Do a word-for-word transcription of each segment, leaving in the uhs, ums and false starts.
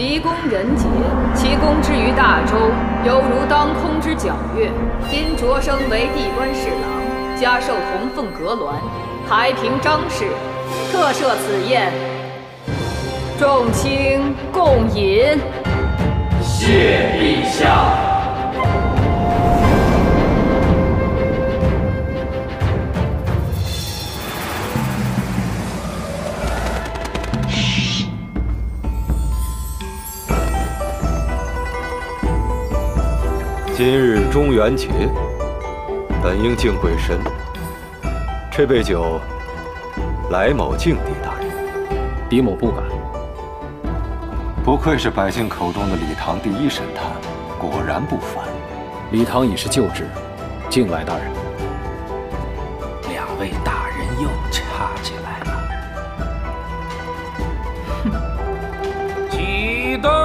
离宫人杰，其功之于大周，犹如当空之皎月。因擢升为地官侍郎，加授同凤阁鸾，台平章事，特设此宴，众卿共饮。 谢陛下。 今日中元节，本应敬鬼神，这杯酒，来某敬帝大人。 李某不敢。 不愧是百姓口中的礼堂第一神探，果然不凡。 礼堂已是旧制，敬来大人。 两位大人又插起来了。哼！启动。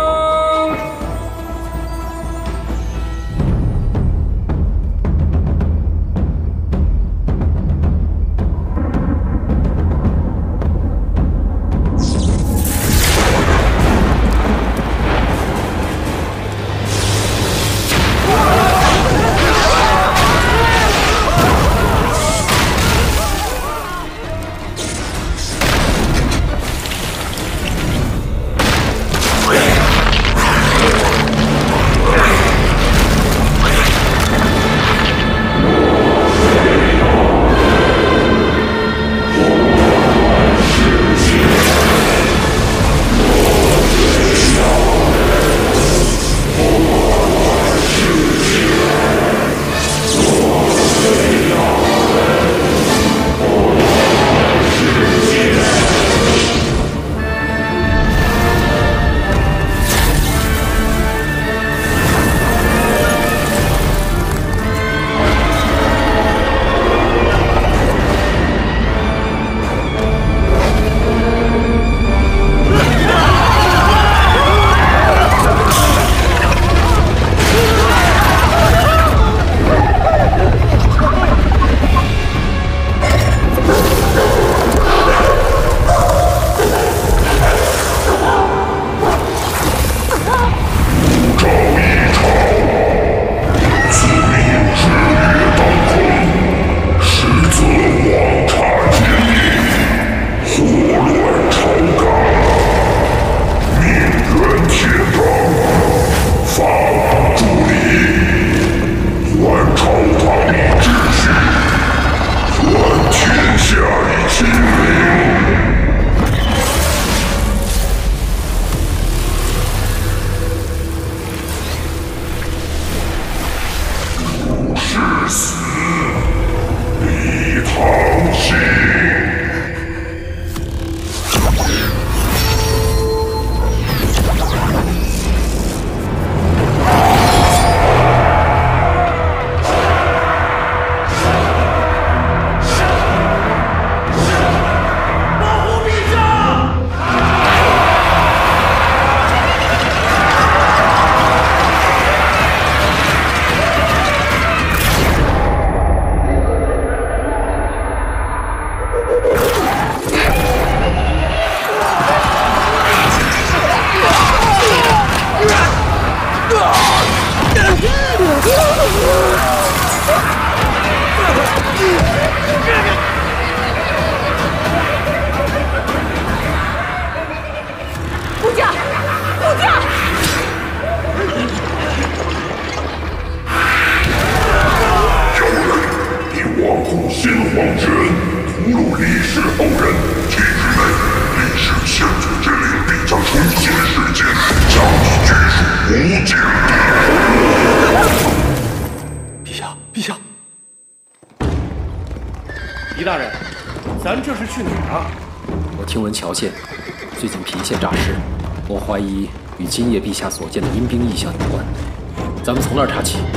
乔县最近郫县诈尸，我怀疑与今夜陛下所见的阴兵异象有关。咱们从那儿查起。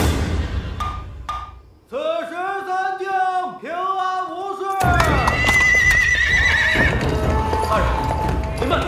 此时三境平安无事。大人，您慢点。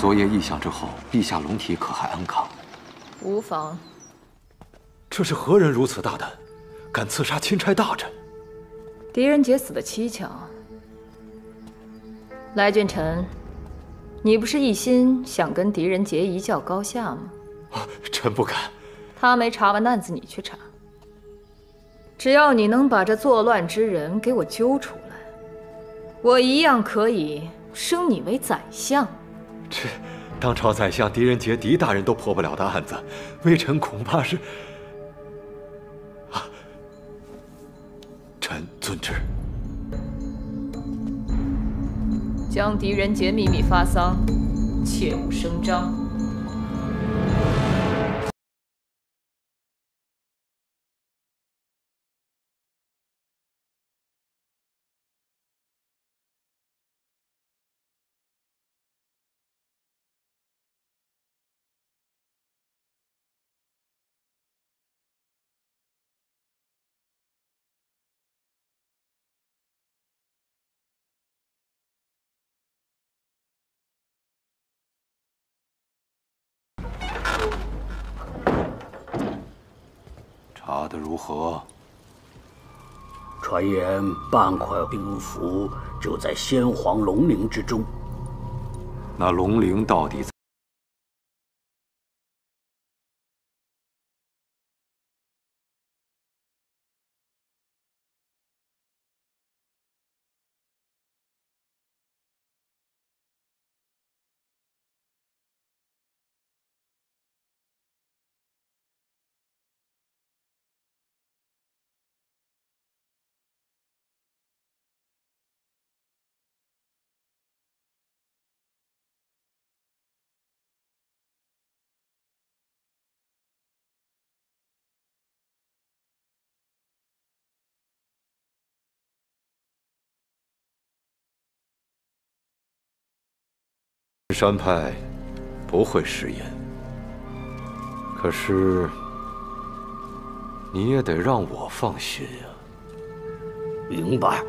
昨夜异象之后，陛下龙体可还安康？ 无妨。 这是何人如此大胆，敢刺杀钦差大臣？ 狄仁杰死得蹊跷。来俊臣，你不是一心想跟狄仁杰一较高下吗？ 啊，臣不敢。 他没查完案子，你去查。只要你能把这作乱之人给我揪出来，我一样可以升你为宰相。 这当朝宰相狄仁杰狄大人都破不了的案子，微臣恐怕是……啊，臣遵旨。 将狄仁杰秘密发丧，切勿声张。 查得如何？ 传言半块兵符就在先皇龙陵之中。 那龙陵到底在？山派不会食言，可是你也得让我放心呀。 明白。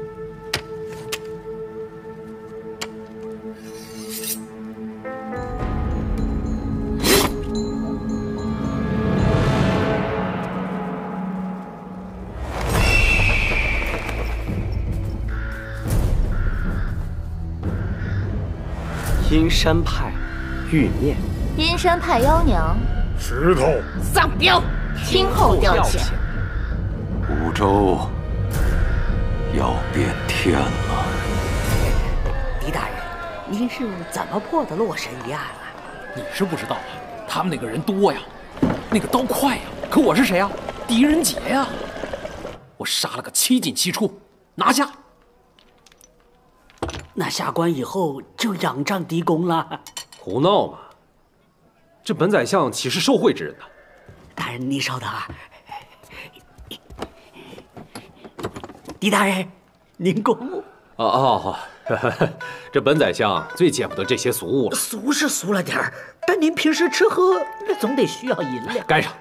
阴山派玉面， 阴山派妖娘， 石头丧彪，听候调遣。 五州要变天了。 狄大人，您是怎么破的洛神一案啊？ 你是不知道啊，他们那个人多呀，那个刀快呀，可我是谁呀？狄仁杰呀！我杀了个七进七出，拿下。 那下官以后就仰仗狄公了。 胡闹嘛！这本宰相岂是受贿之人呐？ 大人，您稍等啊。狄大人，您过目。 哦哦，这本宰相最见不得这些俗物了。 俗是俗了点儿，但您平时吃喝那总得需要银两。 该上。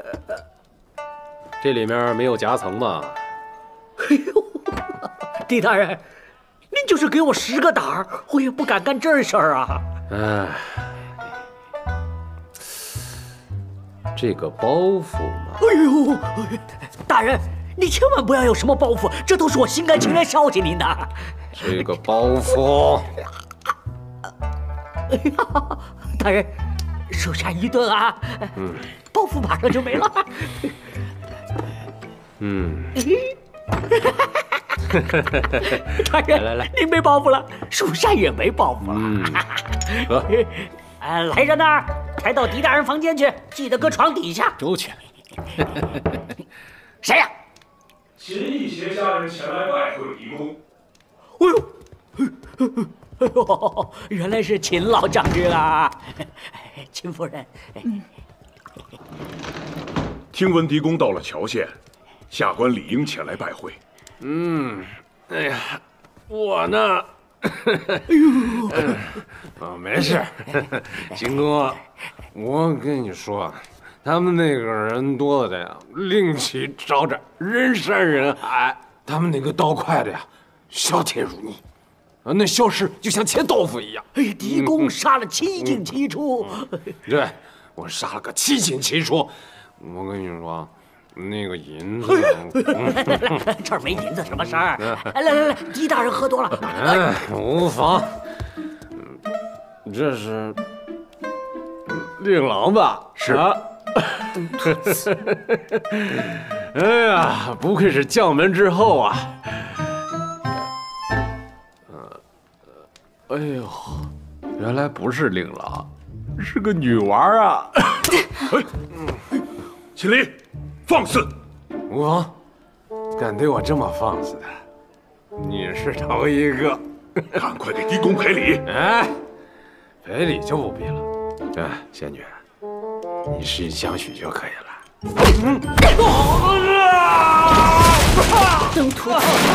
这里面没有夹层吗？ 哎呦，狄大人，您就是给我十个胆儿，我也不敢干这事儿啊！ 哎，这个包袱嘛…… 哎呦，大人，你千万不要有什么包袱，这都是我心甘情愿孝敬您的。 这个包袱…… 哎呀，大人，手下一顿啊！嗯，包袱马上就没了。 嗯。 大人， 来来来， 您没包袱了，属下也没包袱了。 嗯，得， 呃，来人呐，抬到狄大人房间去，记得搁床底下。 周全。 谁呀？ 秦义携家人前来拜会狄公。 哎呦，哎呦，原来是秦老将军啊！秦夫人，嗯， 听闻狄公到了乔县，下官理应前来拜会。 嗯，哎呀，我呢，哎呦，啊，没事，秦哥，我跟你说，他们那个人多的呀，另起招展，人山人海。他们那个刀快的呀，削铁如泥。 啊，那消失就像切豆腐一样。 哎，狄公杀了七进七出。 对，我杀了个七进七出。我跟你说，那个银子， 这儿没银子什么事儿？来来来，狄大人喝多了。 哎，无妨。这是令郎吧？ 是。 啊哎呀，不愧是将门之后啊！呃，哎呦，原来不是令郎，是个女娃啊！ 哎，秦离，放肆！ 吴王，敢对我这么放肆的，你是头一个。 赶快给狄公赔礼！ 哎，赔礼就不必了。哎，仙女，你实意相许就可以了。嗯， 登徒，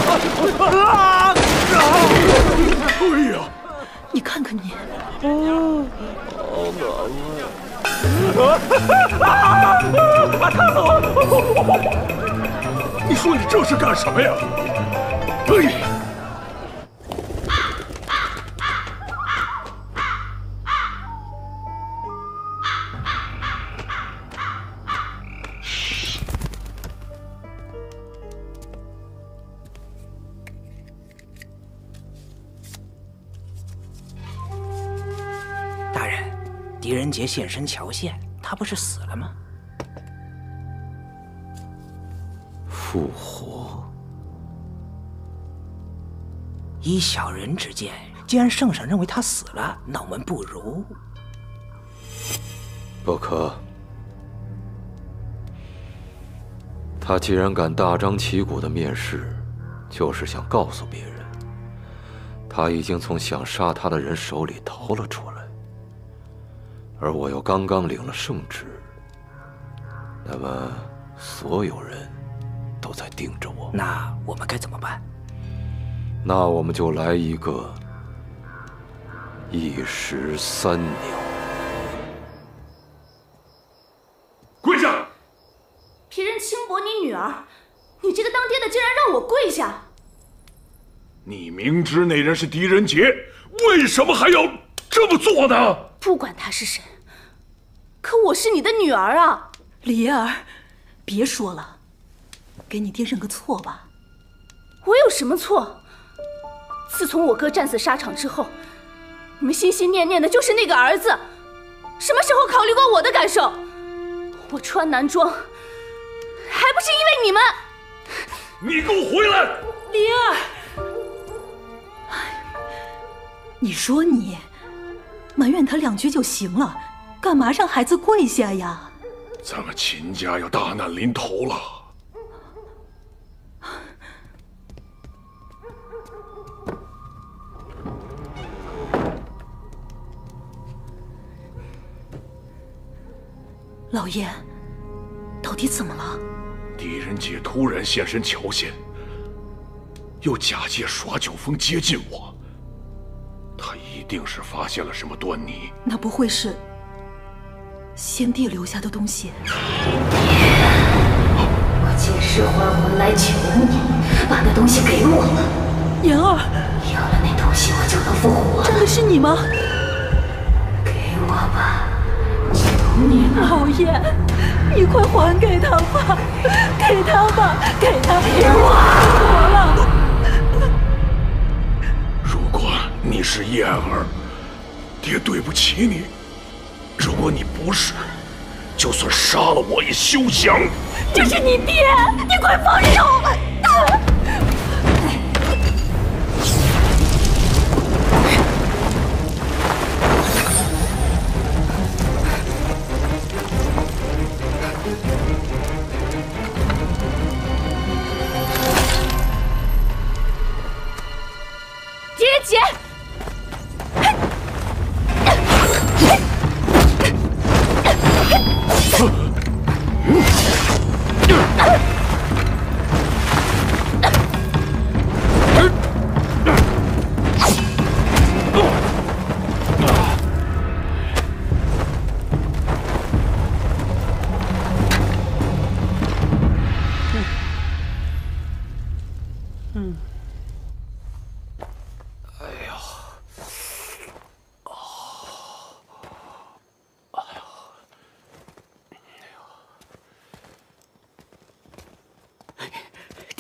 哎呀， 你看看你， 好难啊！你说你这是干什么呀？哎！ 大人，狄仁杰现身乔县，他不是死了吗？ 复活。 依小人之见，既然圣上认为他死了，那我们不如…… 不可。他既然敢大张旗鼓的面试，就是想告诉别人，他已经从想杀他的人手里逃了出来。而我又刚刚领了圣旨，那么所有人都在盯着我。 那我们该怎么办？ 那我们就来一个一石三鸟。 跪下！ 别人轻薄你女儿，你这个当爹的竟然让我跪下！ 你明知那人是狄仁杰，为什么还要这么做呢？ 不管他是谁，可我是你的女儿啊！ 梨儿，别说了，给你爹认个错吧。 我有什么错？自从我哥战死沙场之后，你们心心念念的就是那个儿子，什么时候考虑过我的感受？我穿男装，还不是因为你们！ 你给我回来！ 梨儿，你说你埋怨他两句就行了，干嘛让孩子跪下呀？ 咱们秦家要大难临头了。 老爷，到底怎么了？ 狄仁杰突然现身乔县，又假借耍酒疯接近我，他一定是发现了什么端倪。 那不会是先帝留下的东西？ 我借尸还魂来求你，把那东西给我。 妍儿， 有了那东西，我就能复活。 真的是你吗？ 给我吧。你老爷，你快还给他吧，给他吧，给他！ 给我！ 活了。 如果你是燕儿，爹对不起你；如果你不是，就算杀了我也休想。 这是你爹，你快放手！啊狄仁杰，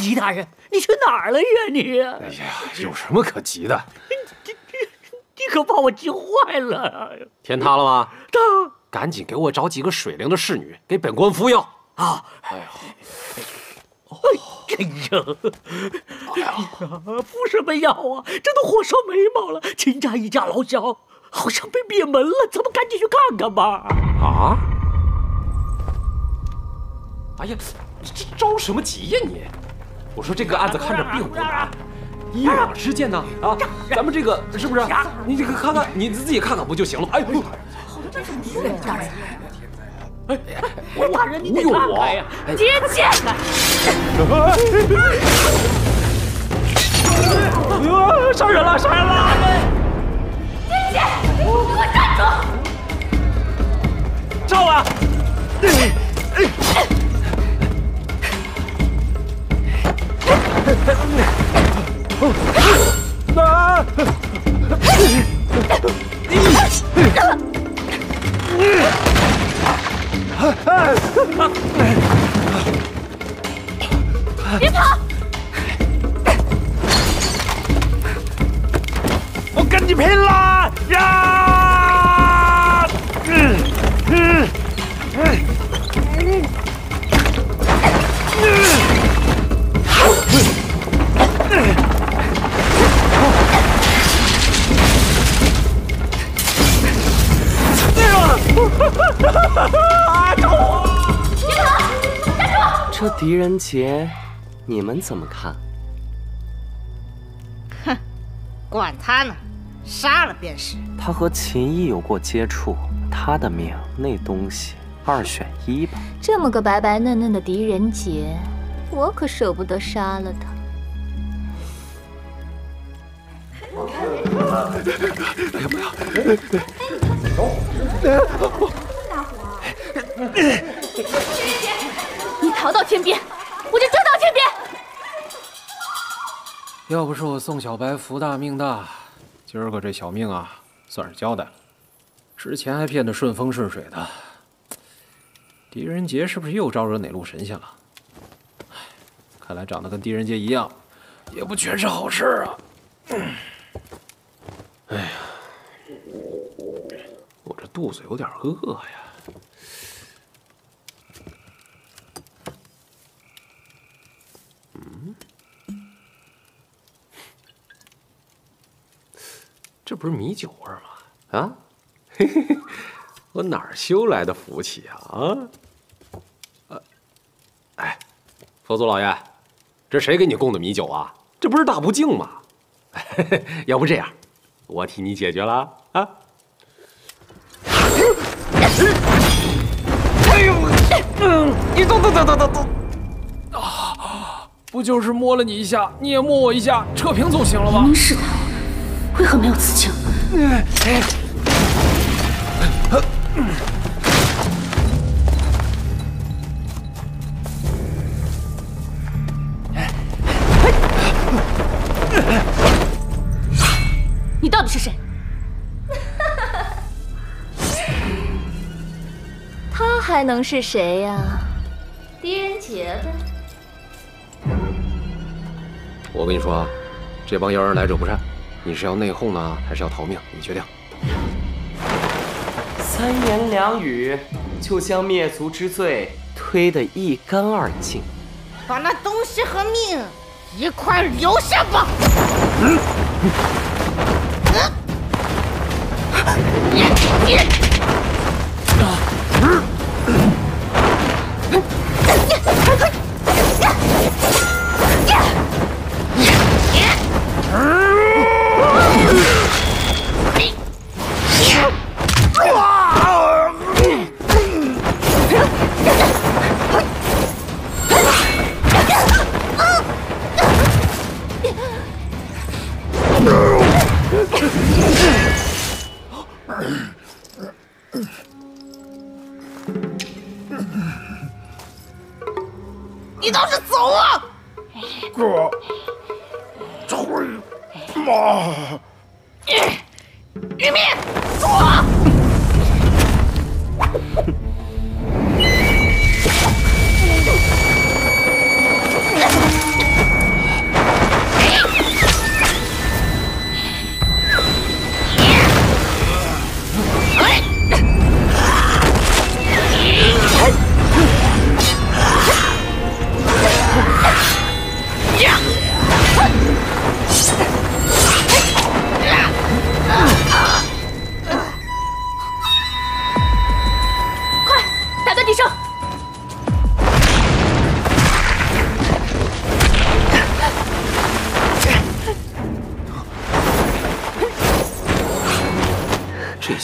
狄大人，你去哪儿了呀你？ 哎呀，有什么可急的？ 你你可把我急坏了！ 天塌了吗？ 塌！ 赶紧给我找几个水灵的侍女，给本官服药啊！ 哎呀， 哎呀，哎呀，服什么药啊？这都火烧眉毛了，秦家一家老小好像被灭门了，咱们赶紧去看看吧！ 啊！哎呀，这着什么急呀你？我说这个案子看着并不难，一两事件呢啊，咱们这个是不是？你这个看看，你自己看看不就行了？哎呦， 这怎么说呀，大人？ 哎，我大人你得看看呀！ 狄仁杰， 杀人了，杀人了！ 狄仁杰，你给我站住！ 照啊！啊！ 别跑！ 我跟你拼了！呀！嗯嗯嗯嗯。 这狄仁杰，你们怎么看？ 哼，管他呢，杀了便是。 他和秦毅有过接触，他的命那东西二选一吧。 这么个白白嫩嫩的狄仁杰，我可舍不得杀了他。 哎呀，不要！ 大火！你逃到天边，我就追到天边。 要不是我宋小白福大命大，今儿个这小命啊，算是交代了。之前还骗得顺风顺水的，狄仁杰是不是又招惹哪路神仙了？唉，看来长得跟狄仁杰一样，也不全是好事啊。嗯哎呀，我这肚子有点饿呀。嗯，这不是米酒味吗？啊，嘿嘿嘿，我哪儿修来的福气啊？啊，呃，哎，佛祖老爷，这谁给你供的米酒啊？这不是大不敬吗？要不这样。我替你解决了啊！哎呦，嗯，你走走走走走走！啊，不就是摸了你一下，你也摸我一下，扯平总行了吧？ 明明是他，为何没有刺青？你到底是谁？ 他还能是谁呀？狄仁杰呗。 我跟你说啊，这帮妖人来者不善，你是要内讧呢，还是要逃命？你决定。 三言两语就将灭族之罪推得一干二净， 把那东西和命一块留下吧。 嗯你倒是走啊！ 哥，退马！ 玉明，走啊！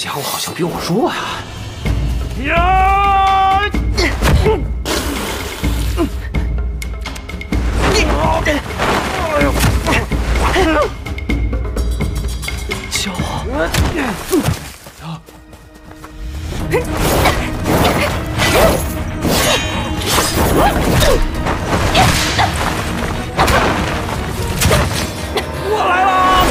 家伙好像比我弱呀！ 呀！ 小豪， 我来了！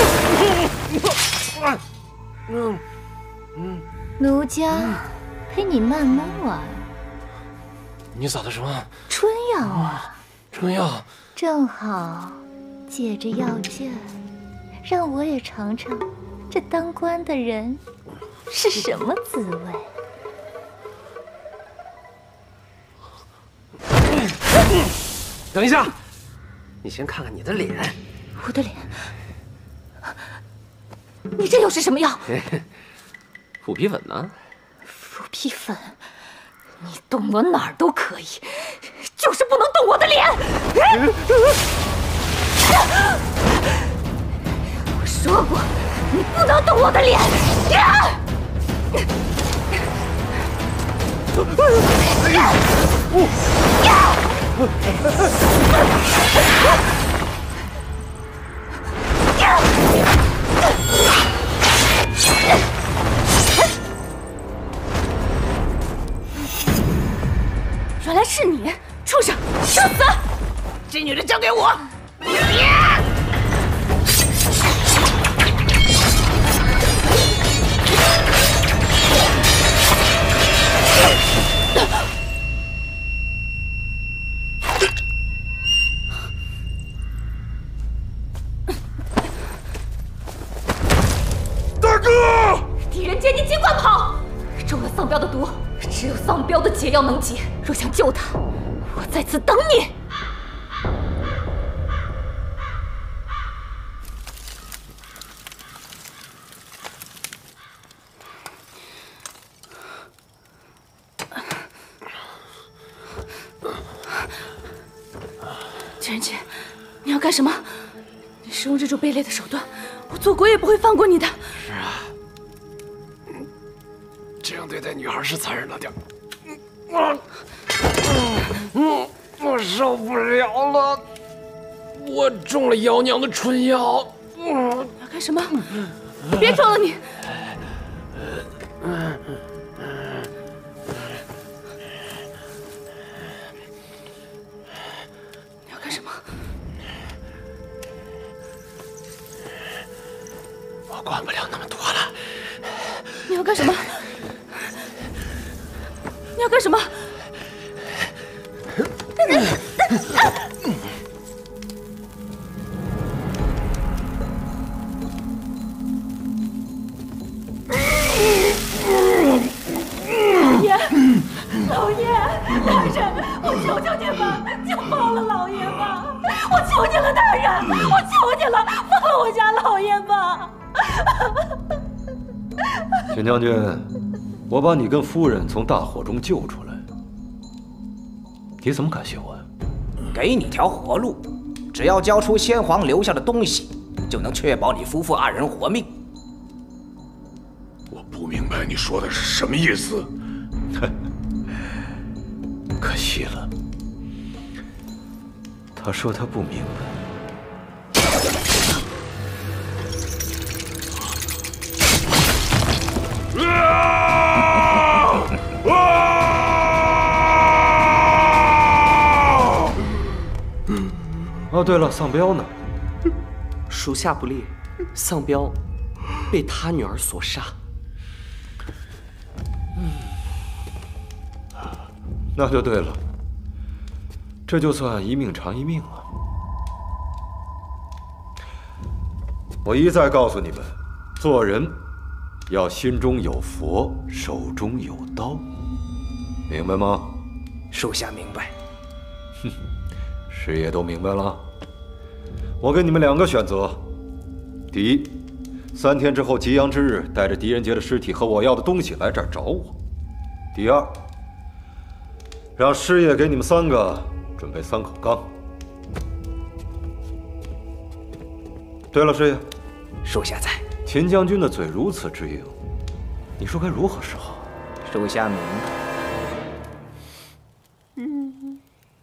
嗯嗯，奴家陪你慢慢玩。 你撒的什么？ 春药啊！ 春药。 正好，借着药劲儿，让我也尝尝这当官的人是什么滋味。 等一下，你先看看你的脸。 我的脸？你这又是什么药？ 虎皮粉呢？ 虎皮粉，你动我哪儿都可以，就是不能动我的脸。我说过，你不能动我的脸。原来是你，畜生，受死！ 这女人交给我。 大哥！ 狄仁杰，你尽管跑！中了丧彪的毒，只有丧彪的解药能解。若想救他，我在此等你。狄仁杰，你要干什么？你使用这种卑劣的手段，我做鬼也不会放过你的。 是啊，这样对待女孩是残忍了点。我，嗯，我受不了了，我中了妖娘的春药。 嗯，要干什么？别中了你！你要干什么？ 我管不了那么多了。 你要干什么？你要干什么？老爷，老爷，大人，我求求你们，就放了老爷吧！我求你了，大人，我求你了，放我家老爷吧！ 秦将军，我把你跟夫人从大火中救出来，你怎么感谢我呀？ 给你条活路，只要交出先皇留下的东西，就能确保你夫妇二人活命。 我不明白你说的是什么意思。 可惜了，他说他不明白。 啊！啊！ 哦，对了，丧彪呢？ 属下不烈，丧彪被他女儿所杀。 那就对了，这就算一命偿一命了。我一再告诉你们，做人要心中有佛，手中有刀，明白吗？ 属下明白。 哼，师爷都明白了。我给你们两个选择：第一，三天之后吉阳之日，带着狄仁杰的尸体和我要的东西来这儿找我；第二，让师爷给你们三个准备三口缸。对了，师爷， 属下在。 秦将军的嘴如此之硬， 你说该如何是好？ 属下明白。 嗯。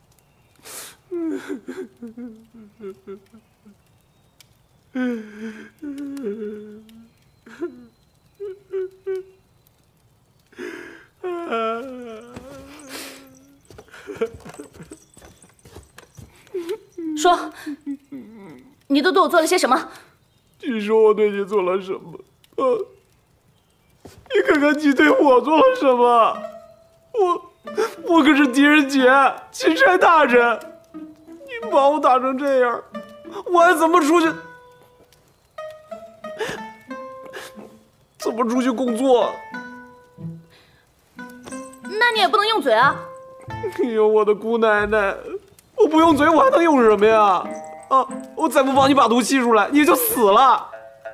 说，你都对我做了些什么？ 你说我对你做了什么？呃，你看看你对我做了什么？我我可是狄仁杰，钦差大人，你把我打成这样，我还怎么出去？怎么出去工作？ 那你也不能用嘴啊！ 哎呦，我的姑奶奶！我不用嘴，我还能用什么呀？啊！我再不帮你把毒吸出来，你就死了。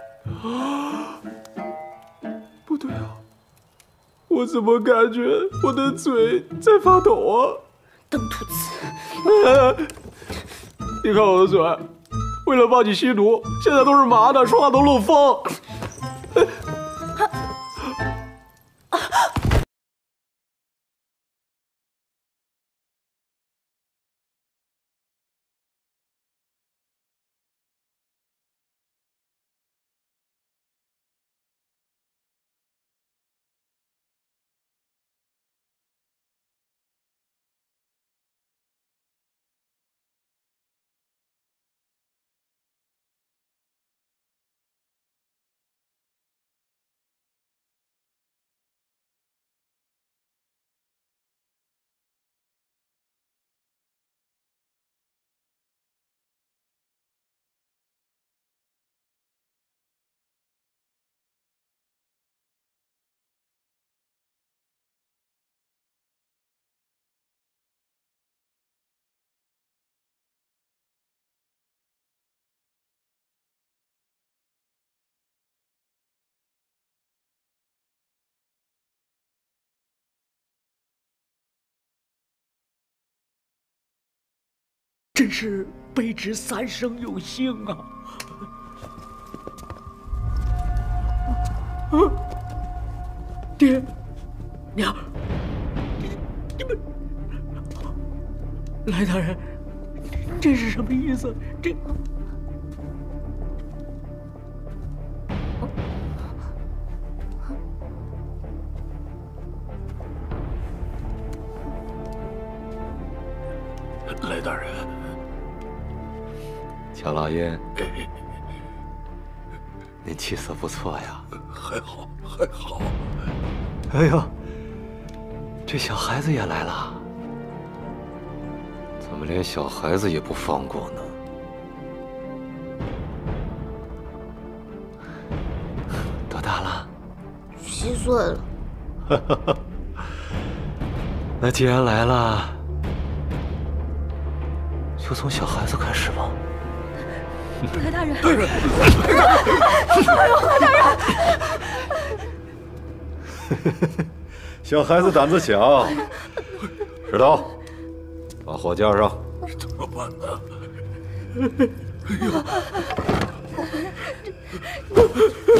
不对啊，我怎么感觉我的嘴在发抖啊？ 登徒子， 你看我的嘴，为了帮你吸毒，现在都是麻的，说话都漏风。 真是卑职三生有幸啊！啊，爹，娘，你你们，来大人，这是什么意思？这。 来大人， 乔老爷，您气色不错呀。 还好，还好。 哎呦，这小孩子也来了，怎么连小孩子也不放过呢？多大了？ 七岁了。 那既然来了，就从小孩子开始吧。 何大人， 大人， 哎呦，何大人！ 小孩子胆子小。石头，把火架上。 怎么办呢？哎呦！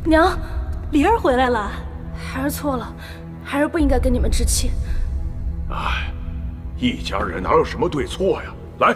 娘， 灵儿回来了。 孩儿错了，孩儿不应该跟你们置气。 哎，一家人哪有什么对错呀？来。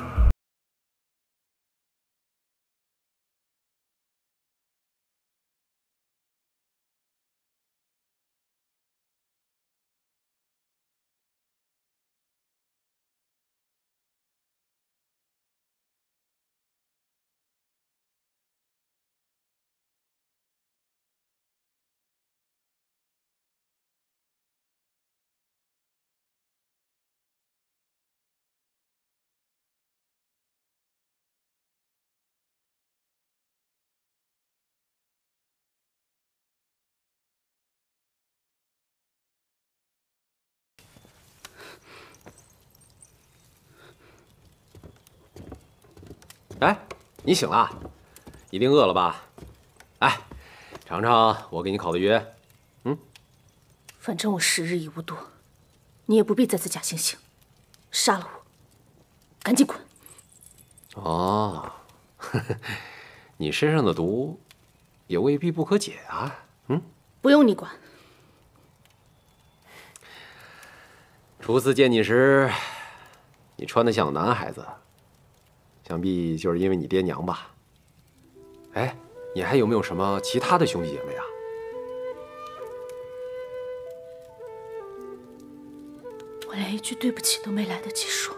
哎，你醒了，一定饿了吧？哎，尝尝我给你烤的鱼。嗯， 反正我时日已无多，你也不必再次假惺惺，杀了我，赶紧滚！ 哦，呵呵，你身上的毒也未必不可解啊。嗯， 不用你管。 初次见你时，你穿得像个男孩子。 想必就是因为你爹娘吧？哎，你还有没有什么其他的兄弟姐妹啊？ 我连一句对不起都没来得及说。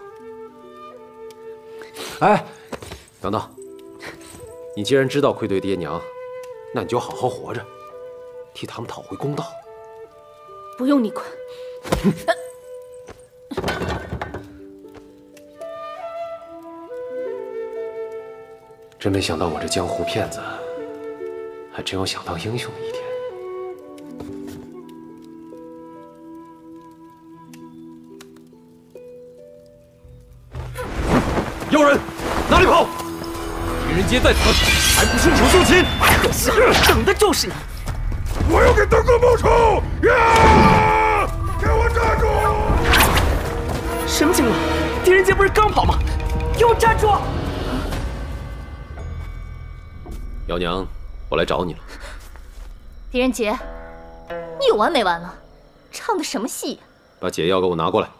哎，等等，你既然知道愧对爹娘，那你就好好活着，替他们讨回公道。 不用你管。 真没想到我这江湖骗子，还真有想当英雄的一天。 妖人，哪里跑？狄仁杰在此，还不伸手就擒！ 可惜，等的就是你！ 我要给大哥报仇！呀！给我站住！ 什么情况？狄仁杰不是刚跑吗？给我站住！ 姚娘，我来找你了。 狄仁杰，你有完没完了？唱的什么戏呀？ 把解药给我拿过来。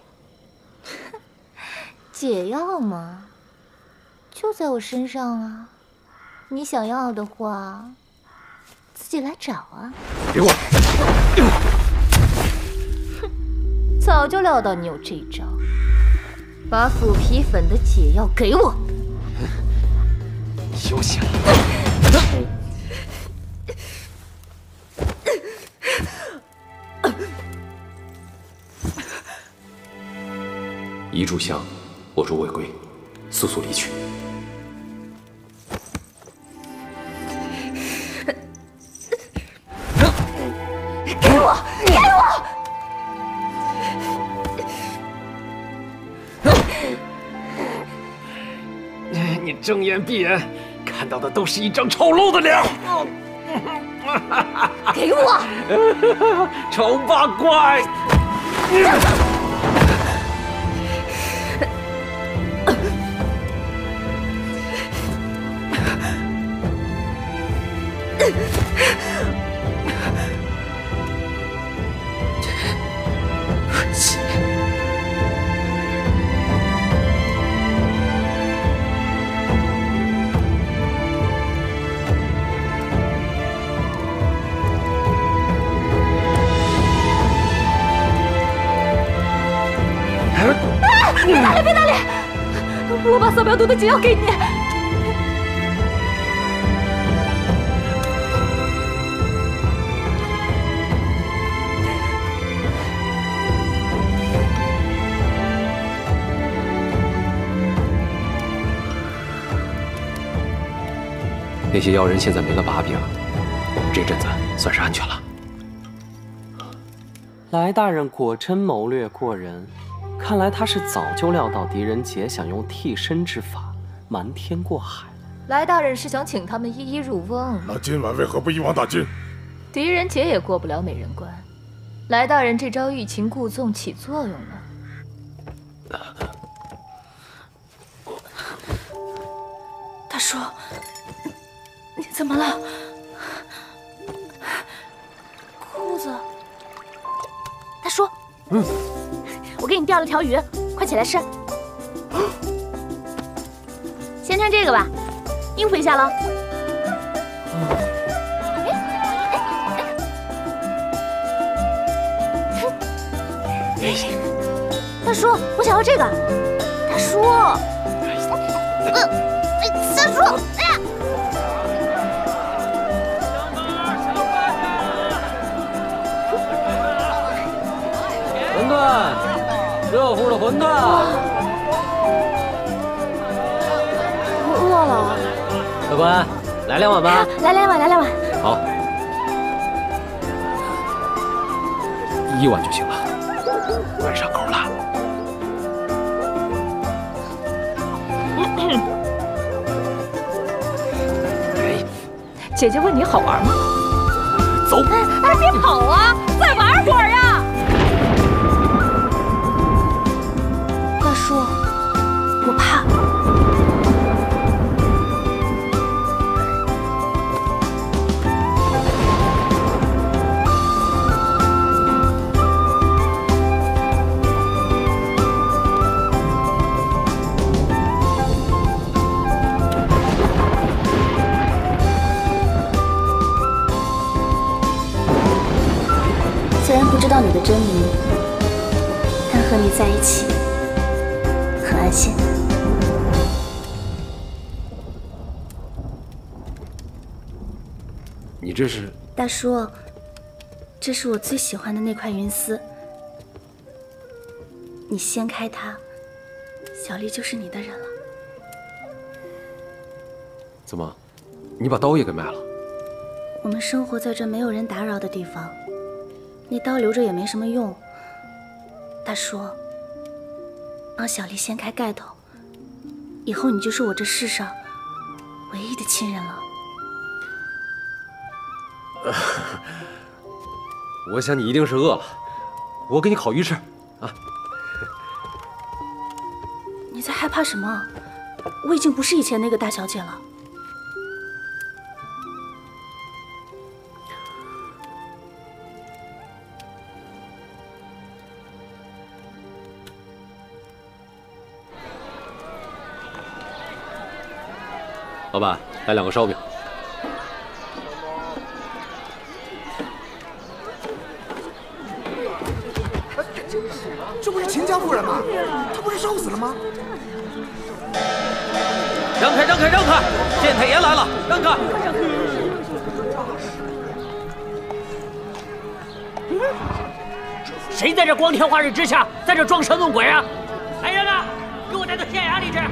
解药嘛，就在我身上啊。你想要的话，自己来找啊。 别过来！ 哼，早就料到你有这一招。把腐皮粉的解药给我。 休想！ 一炷香，我主未归，速速离去。 给我，给我！ 你睁眼闭眼，看到的都是一张丑陋的脸。 给我！ 丑八怪！ 别打脸！别打脸！我把扫描毒的解药给你。 那些妖人现在没了把柄，我们这阵子算是安全了。 来大人果真谋略过人。 看来他是早就料到狄仁杰想用替身之法瞒天过海。 来大人是想请他们一一入瓮。 那今晚为何不一网打尽？ 狄仁杰也过不了美人关。来大人这招欲擒故纵起作用了。 大叔，你怎么了？ 嗯，我给你钓了条鱼，快起来吃。先穿这个吧，应付一下喽。大叔，我想要这个。大叔，呃，哎，大叔，哎呀！ 馄饨，热乎的馄饨。 我饿了。 客官，来两碗吧。 来两碗，来两碗。 好，一碗就行了。快上口了。 哎，姐姐问你好玩吗？ 走。 哎哎，别跑啊！再玩会儿呀。大叔，我怕。虽然不知道你的真名，但和你在一起很安心。 你这是？ 大叔，这是我最喜欢的那块云丝，你掀开它，小丽就是你的人了。 怎么，你把刀也给卖了？ 我们生活在这没有人打扰的地方。那刀留着也没什么用，大叔，帮小丽掀开盖头，以后你就是我这世上唯一的亲人了。 我想你一定是饿了，我给你烤鱼吃啊。 你在害怕什么？我已经不是以前那个大小姐了。 老板，来两个烧饼。 这不是秦家夫人吗？她不是烧死了吗？ 让开，让开，让开！县太爷来了，让开！ 谁在这光天化日之下，在这装神弄鬼啊？来人啊，给我带到县衙里去！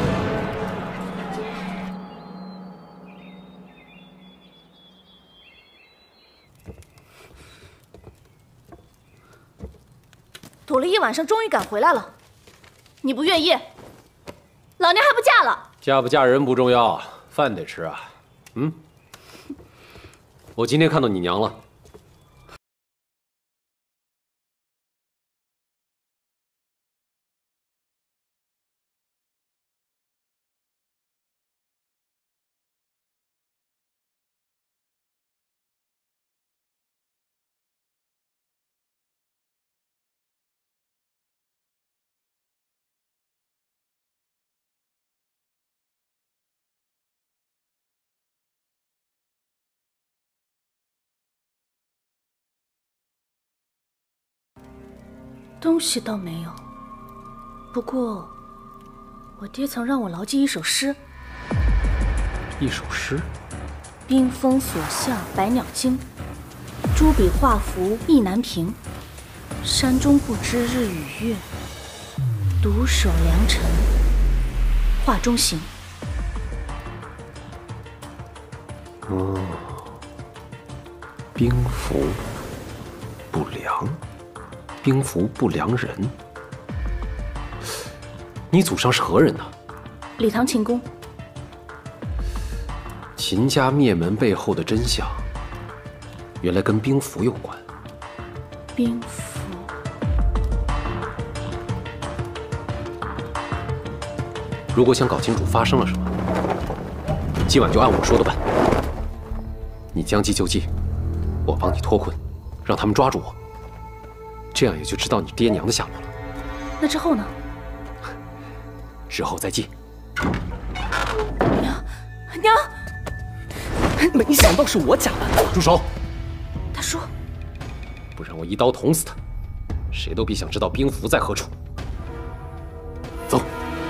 躲了一晚上，终于赶回来了。你不愿意，老娘还不嫁了。 嫁不嫁人不重要，饭得吃啊。嗯，我今天看到你娘了。 东西倒没有，不过我爹曾让我牢记一首诗。 一首诗？ 冰封所向百鸟惊，朱笔画符意难平。山中不知日与月，独守良辰画中行。 哦，兵符不良。兵符不良人，你祖上是何人呢？ 李唐秦公。 秦家灭门背后的真相，原来跟兵符有关。 兵符。 如果想搞清楚发生了什么，今晚就按我说的办。你将计就计，我帮你脱困，让他们抓住我。 这样也就知道你爹娘的下落了。 那之后呢？ 日后再计。 娘，娘！ 没想到是我讲的。 住手！ 大叔， 不然我一刀捅死他。谁都别想知道兵符在何处。走。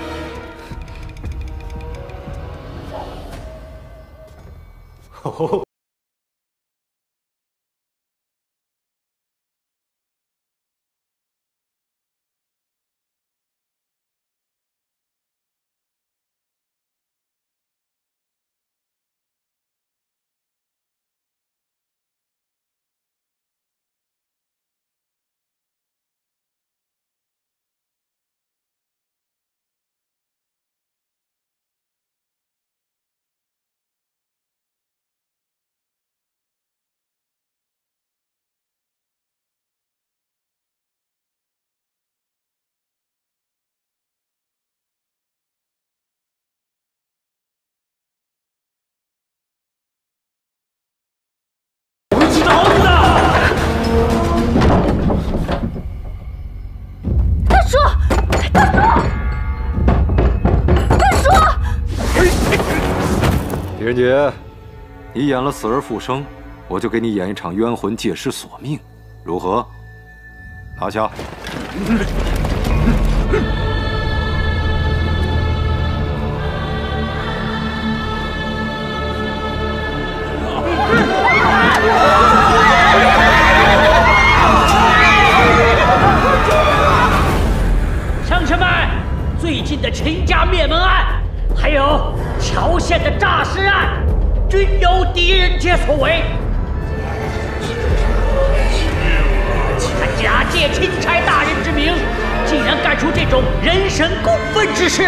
哦。 狄仁杰，你演了死而复生，我就给你演一场冤魂借尸索命，如何？拿下！ 乡亲们，最近的秦家灭门案，还有乔县的诈尸案，均由狄仁杰所为。他假借钦差大人之名，竟然干出这种人神共愤之事！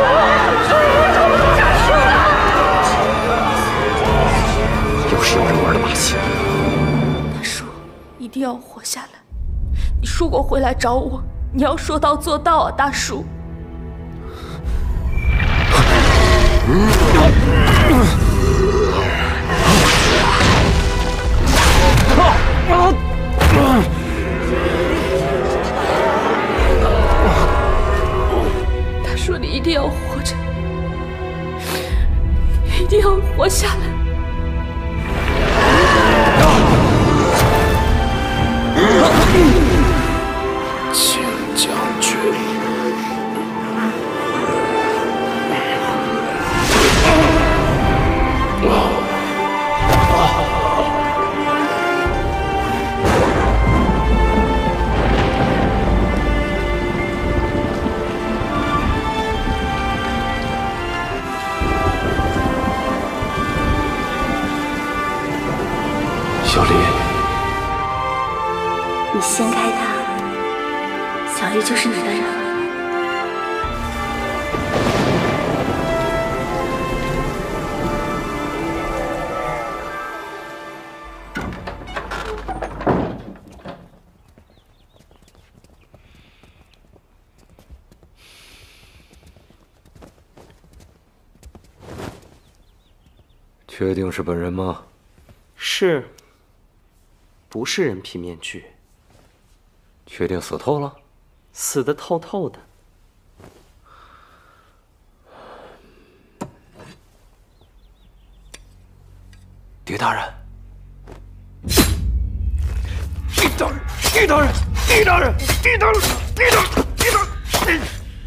又是有人玩的把戏。 大叔，一定要活下来！你说过回来找我，你要说到做到啊，大叔！他说你一定要活着，一定要活下来。 请将军。小丽， 你掀开它，小丽就是你的人了。 确定是本人吗？ 是。不是人皮面具。 确定死透了？ 死得透透的。 狄大人， 狄大人，狄大人，狄大人，狄大人，狄大人，狄大人。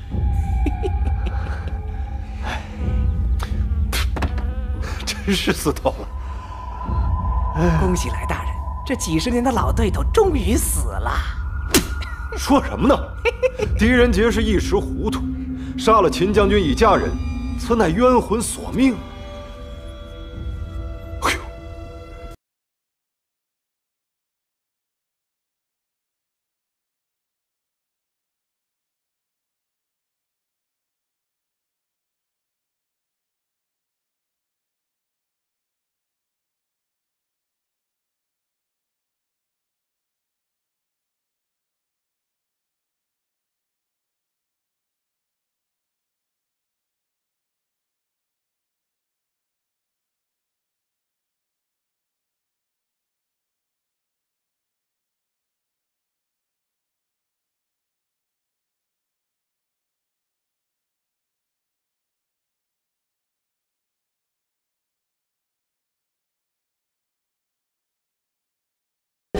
真是死透了！ 恭喜来大人，这几十年的老对头终于死了。 说什么呢？狄仁杰是一时糊涂，杀了秦将军一家人，此乃冤魂索命。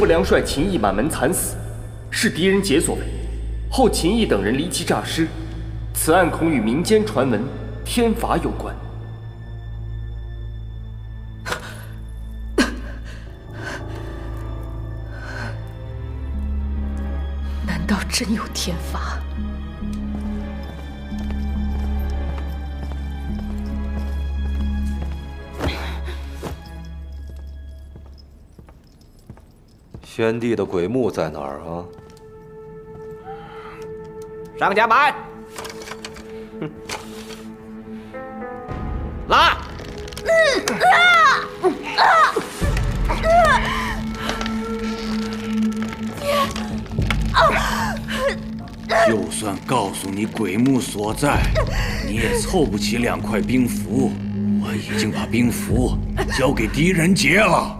副粮帅秦毅满门惨死，是狄仁杰所为。后秦毅等人离奇诈尸，此案恐与民间传闻天罚有关。 难道真有天罚？ 先帝的鬼墓在哪儿啊？ 上甲板，拉！ 就算告诉你鬼墓所在，你也凑不齐两块兵符。我已经把兵符交给狄仁杰了。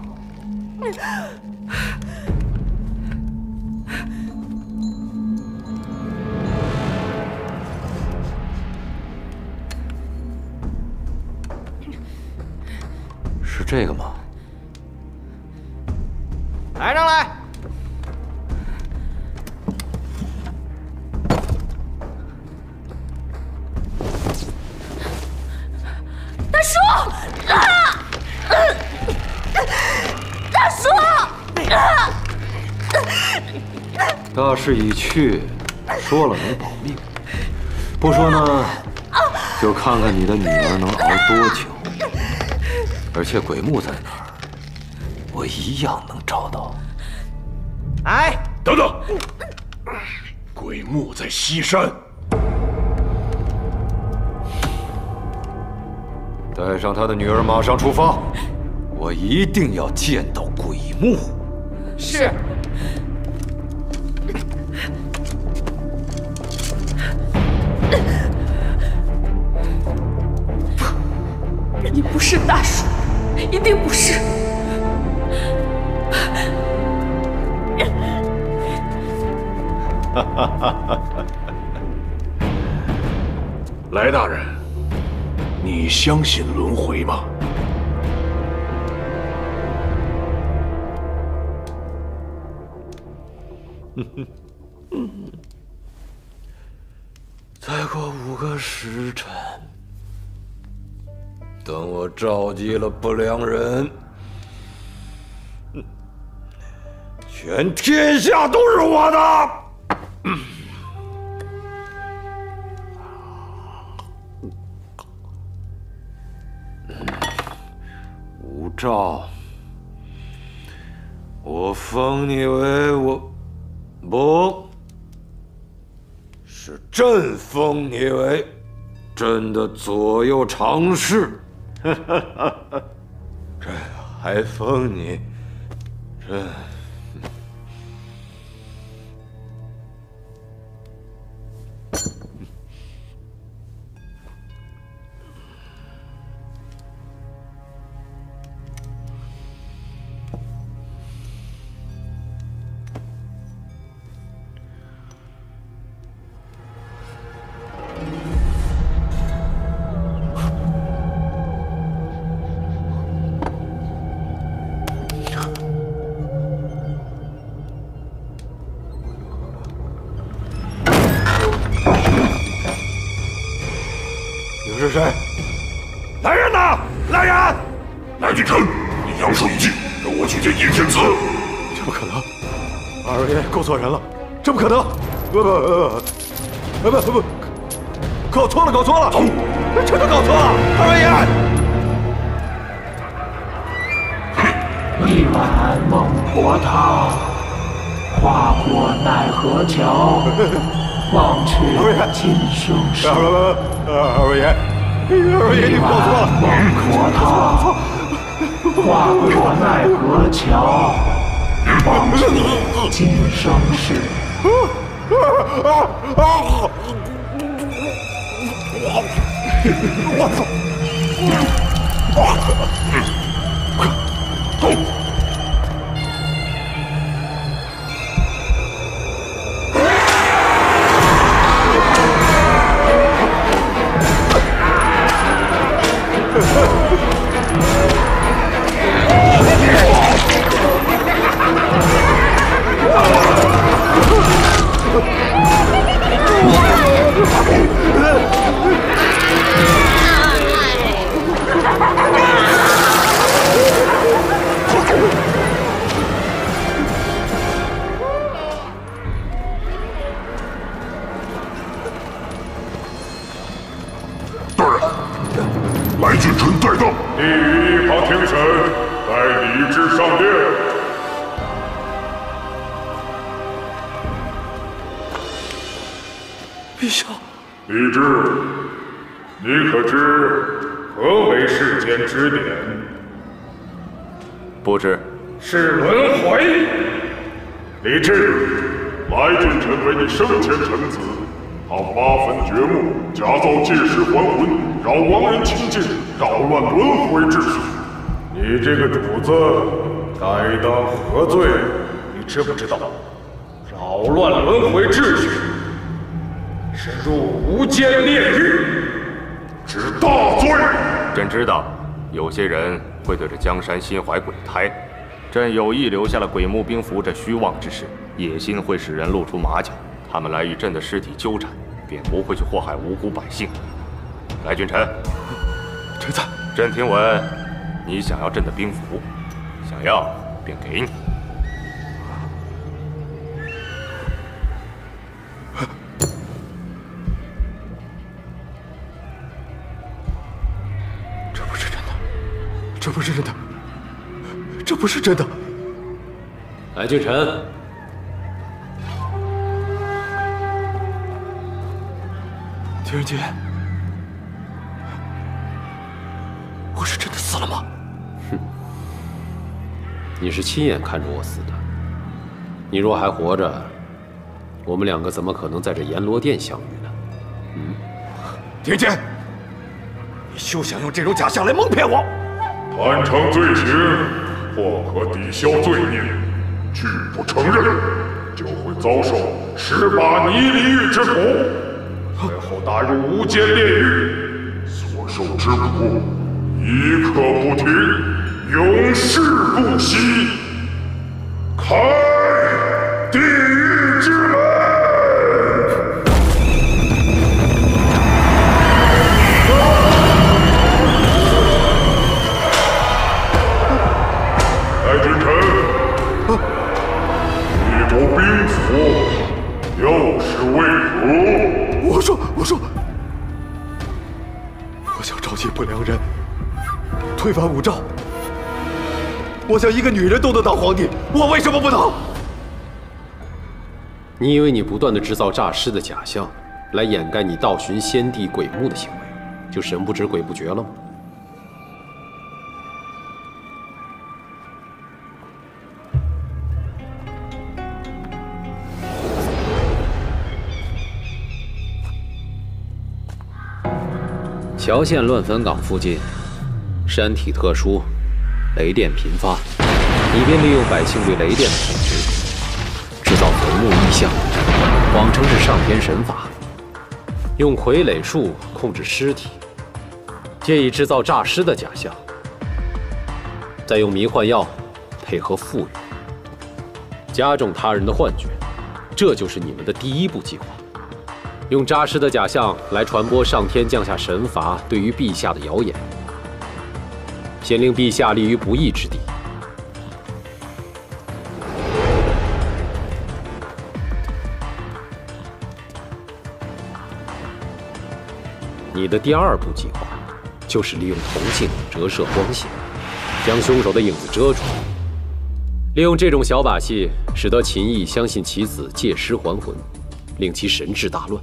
是这个吗？ 抬上来！ 大叔！啊！大叔！啊！ 大势已去，说了能保命，不说呢，就看看你的女儿能熬多久。而且鬼墓在哪儿，我一样能找到。 哎， 等等，鬼墓在西山。 带上他的女儿，马上出发。我一定要见到鬼墓。 是。 你不是大叔，一定不是。 来大人，你相信轮回吗？ 再过五个时辰，等我召集了不良人，全天下都是我的。吴兆，我封你为我，不是朕封你为朕的左右常侍。朕还封你，朕。你是谁？来人呐！来人！ 来俊臣，你扬手一进，让我去见叶天子。 这不可能！二位爷勾错人了，这不可能！不不不不不不，搞错了，搞错了！走，真的搞错了！二位爷，一碗孟婆汤，跨过奈何桥，忘却今生事。 二位爷，二位爷，你搞错了！ 孟婆汤，跨过奈何桥，忘却今生事。 我操！走！ 君臣在当， 你于一旁听审，待李治上殿。 陛下， 李治，你可知何为世间之典？ 不知。 是轮回。李治，来俊臣为你生前臣子，他发愤掘墓，假造借尸还魂，扰亡人清净，扰乱轮回秩序。你这个主子该当何罪？你知不知道？扰乱轮回秩序是入无间炼狱之大罪。 朕知道，有些人会对这江山心怀鬼胎。朕有意留下了鬼木兵符这虚妄之事，野心会使人露出马脚，他们来与朕的尸体纠缠，便不会去祸害无辜百姓。来俊臣， 臣在。 朕听闻你想要朕的兵符，想要便给你。 这不是真的，这不是真的。这不是真的， 来俊臣， 狄仁杰，我是真的死了吗？ 哼，你是亲眼看着我死的。你若还活着，我们两个怎么可能在这阎罗殿相遇呢？嗯， 狄仁杰，你休想用这种假象来蒙骗我！ 坦诚罪行，或可抵消罪孽；拒不承认，就会遭受十八泥离狱之苦，随后打入无间炼狱，所受之苦一刻不停，永世不息。开地狱之门！来君臣，一部兵符又是为何？ 我说，我说，我想召集不良人，推翻武曌。我想一个女人都能当皇帝，我为什么不能？ 你以为你不断的制造诈尸的假象，来掩盖你盗寻先帝鬼墓的行为，就神不知鬼不觉了吗？乔县乱坟岗附近，山体特殊，雷电频发，你便利用百姓对雷电的恐惧，制造坟墓异象，谎称是上天神法，用傀儡术控制尸体，借以制造诈尸的假象，再用迷幻药配合赋予，加重他人的幻觉，这就是你们的第一步计划。用诈尸的假象来传播上天降下神罚对于陛下的谣言，先令陛下立于不义之地。你的第二步计划，就是利用铜镜折射光线，将凶手的影子遮住。利用这种小把戏，使得秦毅相信其子借尸还魂，令其神志大乱。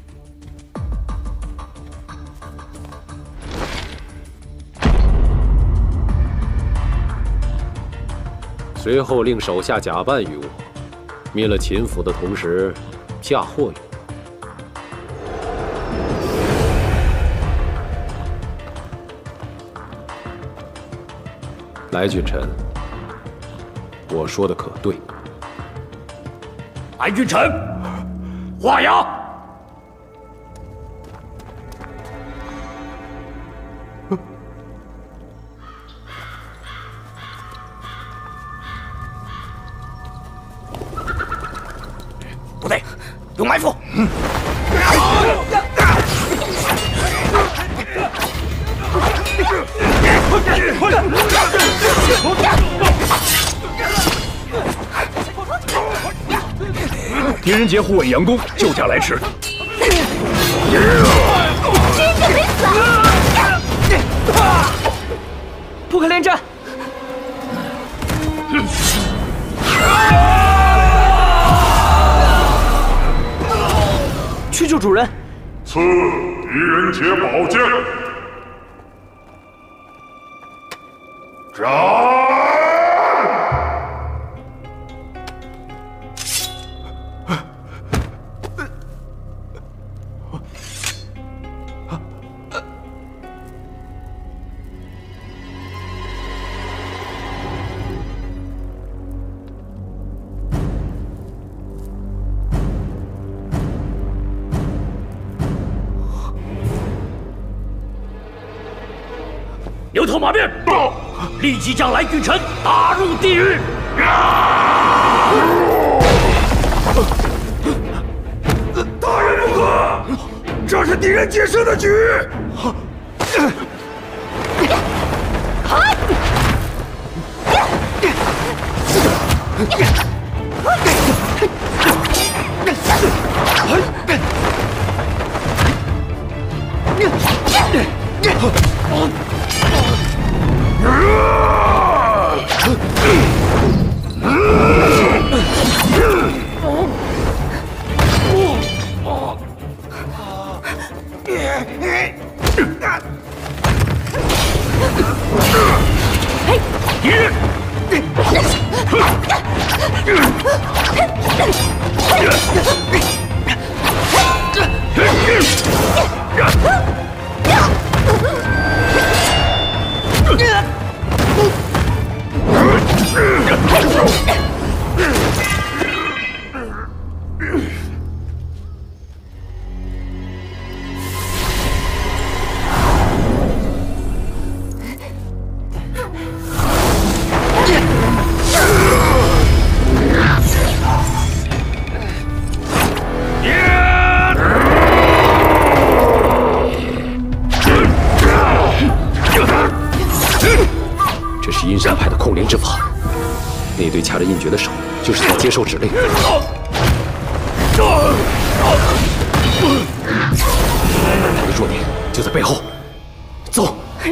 随后令手下假扮于我，灭了秦府的同时，嫁祸于我。来俊臣，我说的可对？ 来俊臣，画押。 不对，用埋伏。嗯。 狄仁杰护卫杨公，救驾来迟。 狄仁杰没死。 扑克连斩！去救主人。 赐狄仁杰宝剑。斩！ 牛头马面，到！立即将来俊臣打入地狱！ 大人不可，这是狄仁杰设的局。 这是阴山派的控灵之法，那对掐着印诀的手，就是在接受指令。我的弱点就在背后，走。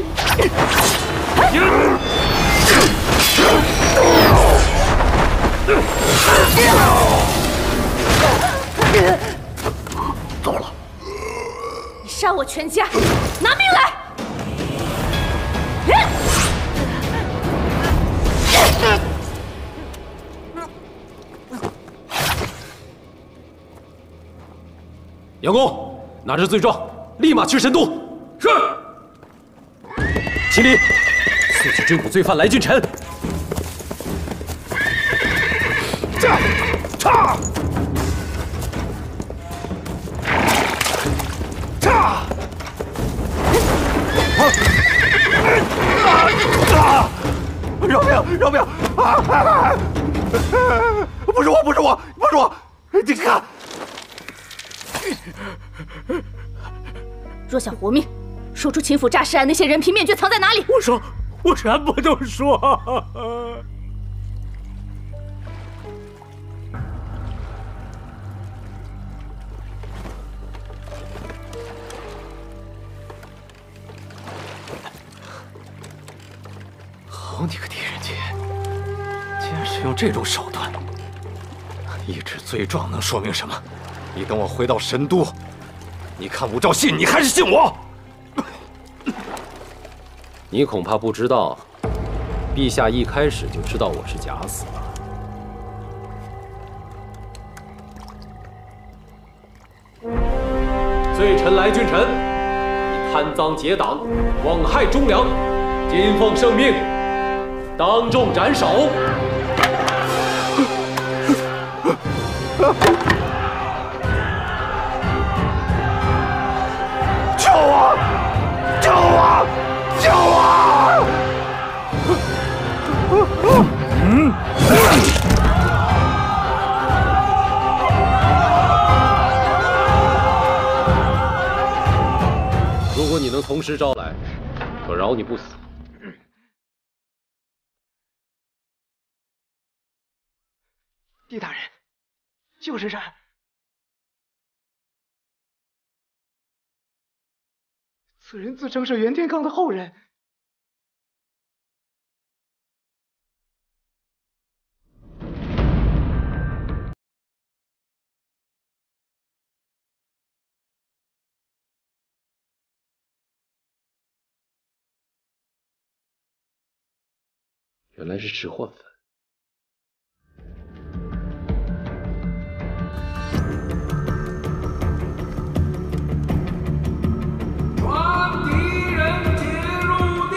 够了！你杀我全家，拿命来！ 杨公，拿着罪状，立马去神都。是。麒麟，速去追捕罪犯来俊臣。驾！插！插！ 啊！饶命！饶命！啊！不是我，不是我，不是我！你看。 若想活命，说出秦府诈尸案那些人皮面具藏在哪里？ 我说，我全部都说。 好你个狄仁杰，竟然使用这种手段！一纸罪状能说明什么？你等我回到神都。 你看武曌信你还是信我？ 你恐怕不知道，陛下一开始就知道我是假死了。罪臣来俊臣，你贪赃结党，枉害忠良，今奉圣命，当众斩首。 救我！救我！救我！嗯。 如果你能同时招来，可饶你不死。 狄大人，就是这儿。 此人自称是袁天罡的后人， 原来是置换粉。 传敌人进入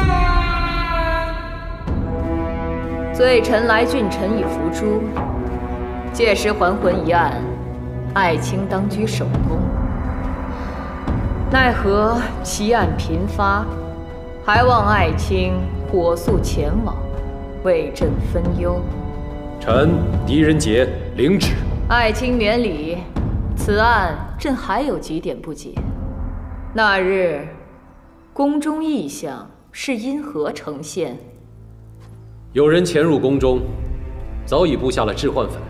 殿。 罪臣来俊臣已伏诛，届时还魂一案，爱卿当居首功。奈何奇案频发，还望爱卿火速前往，为朕分忧。 臣狄仁杰领旨。 爱卿免礼，此案朕还有几点不解。那日宫中异象是因何呈现？ 有人潜入宫中，早已布下了置换粉。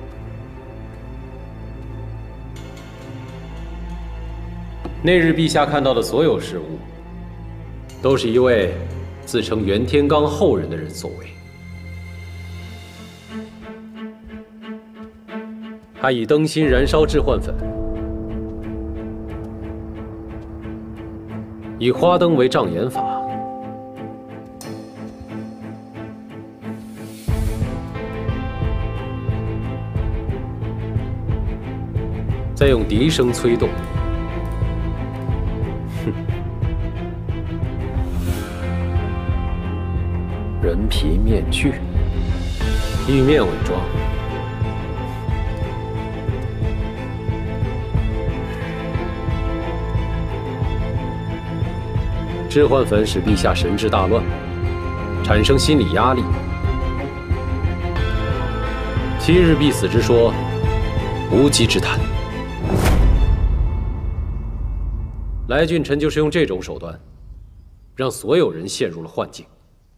那日陛下看到的所有事物，都是一位自称袁天罡后人的人所为。他以灯芯燃烧置换粉，以花灯为障眼法，再用笛声催动。哼，人皮面具，玉面伪装。置换粉使陛下神志大乱，产生心理压力。七日必死之说，无稽之谈。来俊臣就是用这种手段，让所有人陷入了幻境。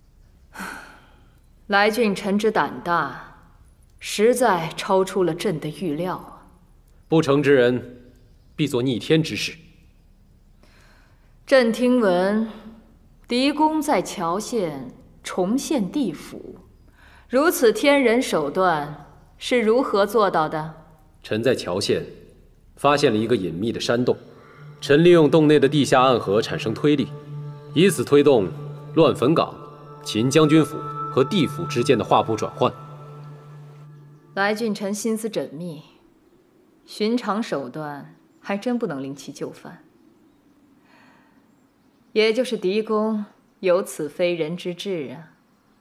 来俊臣之胆大，实在超出了朕的预料啊！ 不成之人，必作逆天之事。 朕听闻，狄公在乔县重现地府，如此天人手段是如何做到的？ 臣在乔县发现了一个隐秘的山洞，臣利用洞内的地下暗河产生推力，以此推动乱坟岗、秦将军府和地府之间的画布转换。 来俊臣心思缜密，寻常手段还真不能令其就范。也就是狄公有此非人之志啊！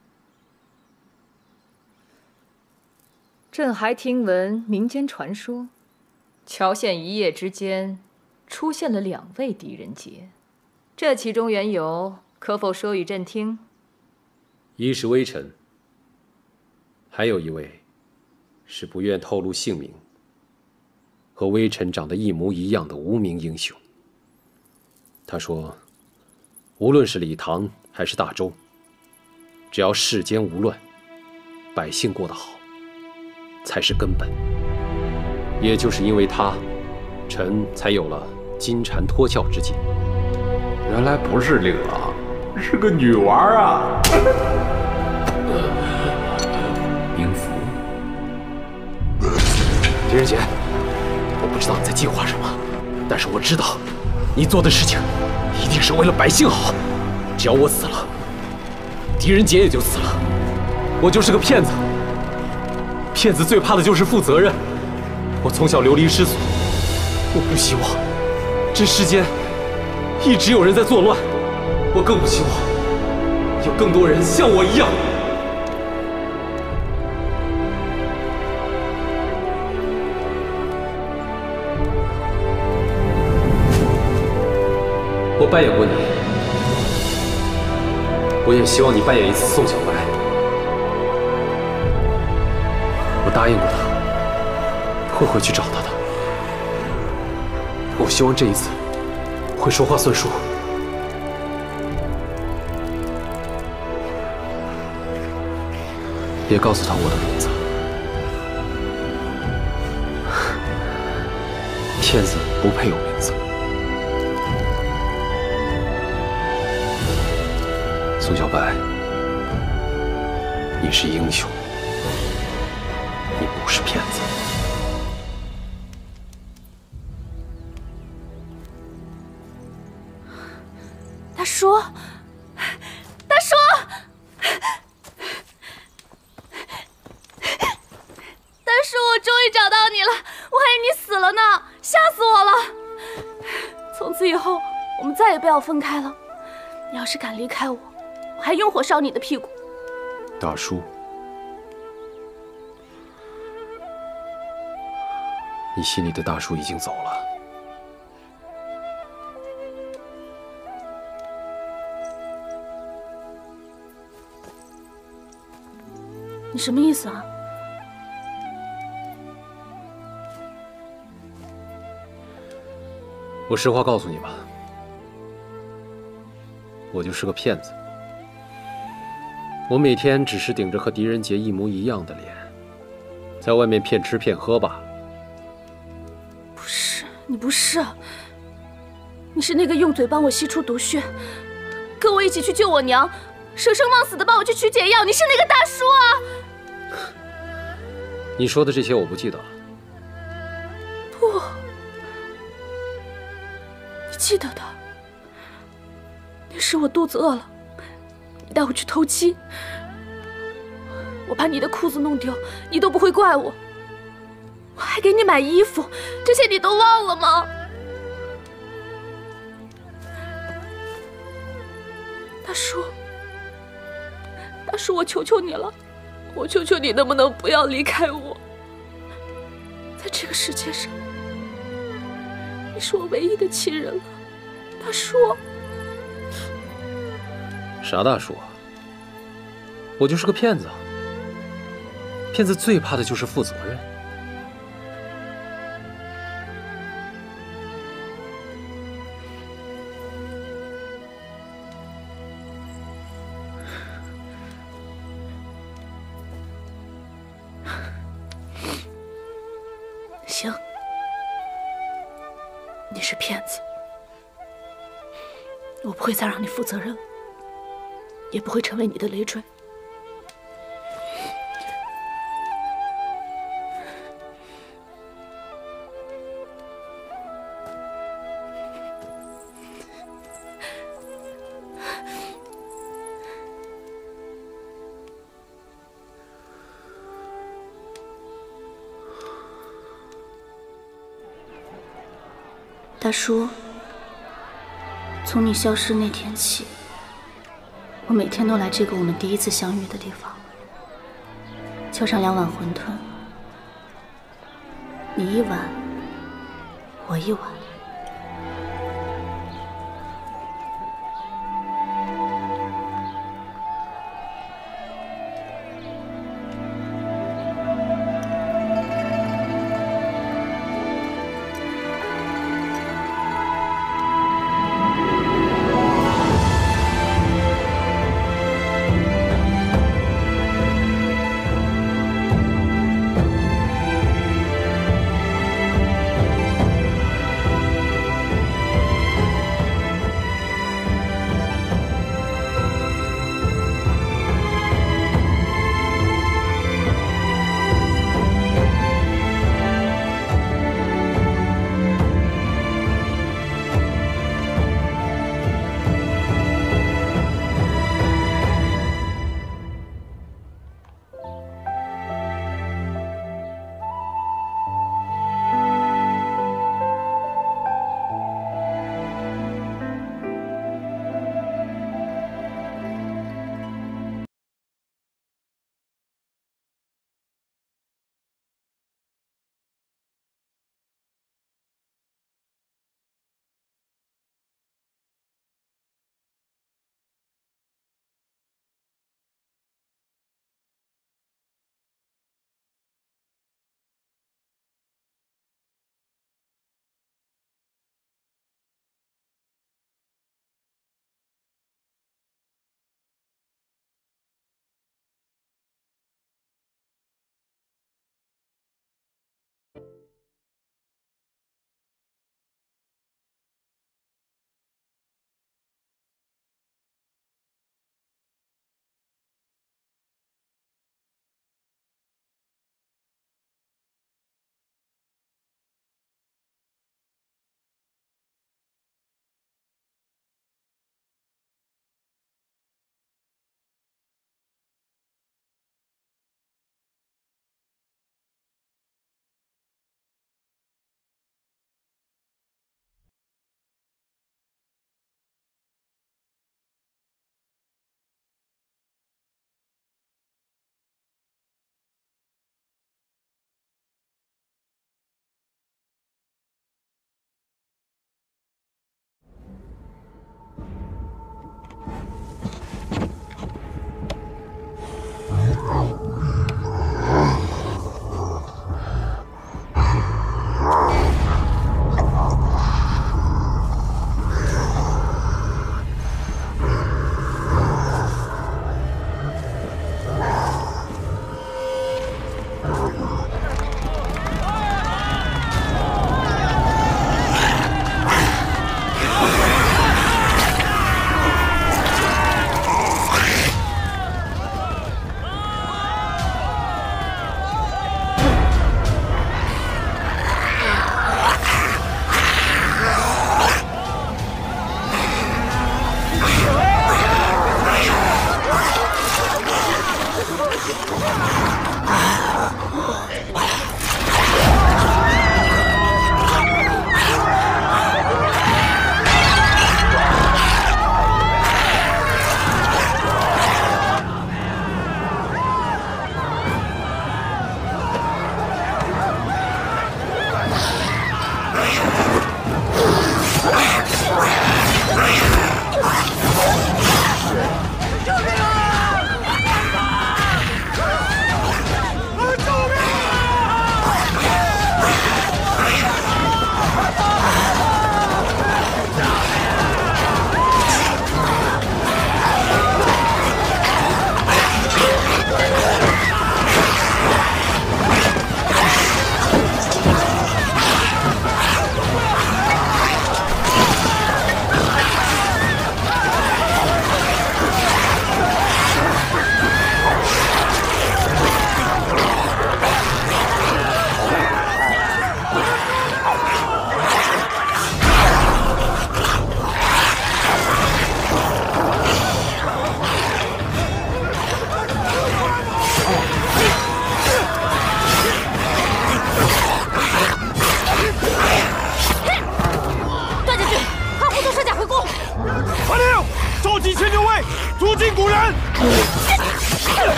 朕还听闻民间传说，乔县一夜之间出现了两位狄仁杰，这其中缘由，可否说与朕听？ 一是微臣，还有一位是不愿透露姓名，和微臣长得一模一样的无名英雄。他说，无论是李唐还是大周，只要世间无乱，百姓过得好，才是根本。也就是因为他，臣才有了金蝉脱壳之计。 原来不是令郎，是个女娃啊！ 兵符，狄仁杰，我不知道你在计划什么，但是我知道，你做的事情一定是为了百姓好。只要我死了，狄仁杰也就死了。我就是个骗子，骗子最怕的就是负责任。我从小流离失所，我不希望这世间一直有人在作乱，我更不希望有更多人像我一样。我扮演过你，我也希望你扮演一次宋小白。我答应过他，会回去找他的。我希望这一次会说话算数。别告诉他我的名字，骗子不配有名字。宋小白，你是英雄，你不是骗子。 大叔，大叔， 我们再也不要分开了。你要是敢离开我，我还用火烧你的屁股。 大叔，你心里的大叔已经走了。 你什么意思啊？ 我实话告诉你吧，我就是个骗子。我每天只是顶着和狄仁杰一模一样的脸，在外面骗吃骗喝罢了。 不是，你不是，你是那个用嘴帮我吸出毒血，跟我一起去救我娘，舍生忘死的帮我去取解药，你是那个大叔啊！ 你说的这些我不记得了。 不，你记得的。那时我肚子饿了，你带我去偷鸡，我把你的裤子弄丢，你都不会怪我。我还给你买衣服，这些你都忘了吗？大叔，大叔，我求求你了，我求求你，能不能不要离开我？在这个世界上，你是我唯一的亲人了，大叔。 啥大叔啊？我就是个骗子。骗子最怕的就是负责任。 行，你是骗子，我不会再让你负责任了，也不会成为你的累赘。大叔，从你消失那天起，我每天都来这个我们第一次相遇的地方，叫上两碗馄饨，你一碗，我一碗。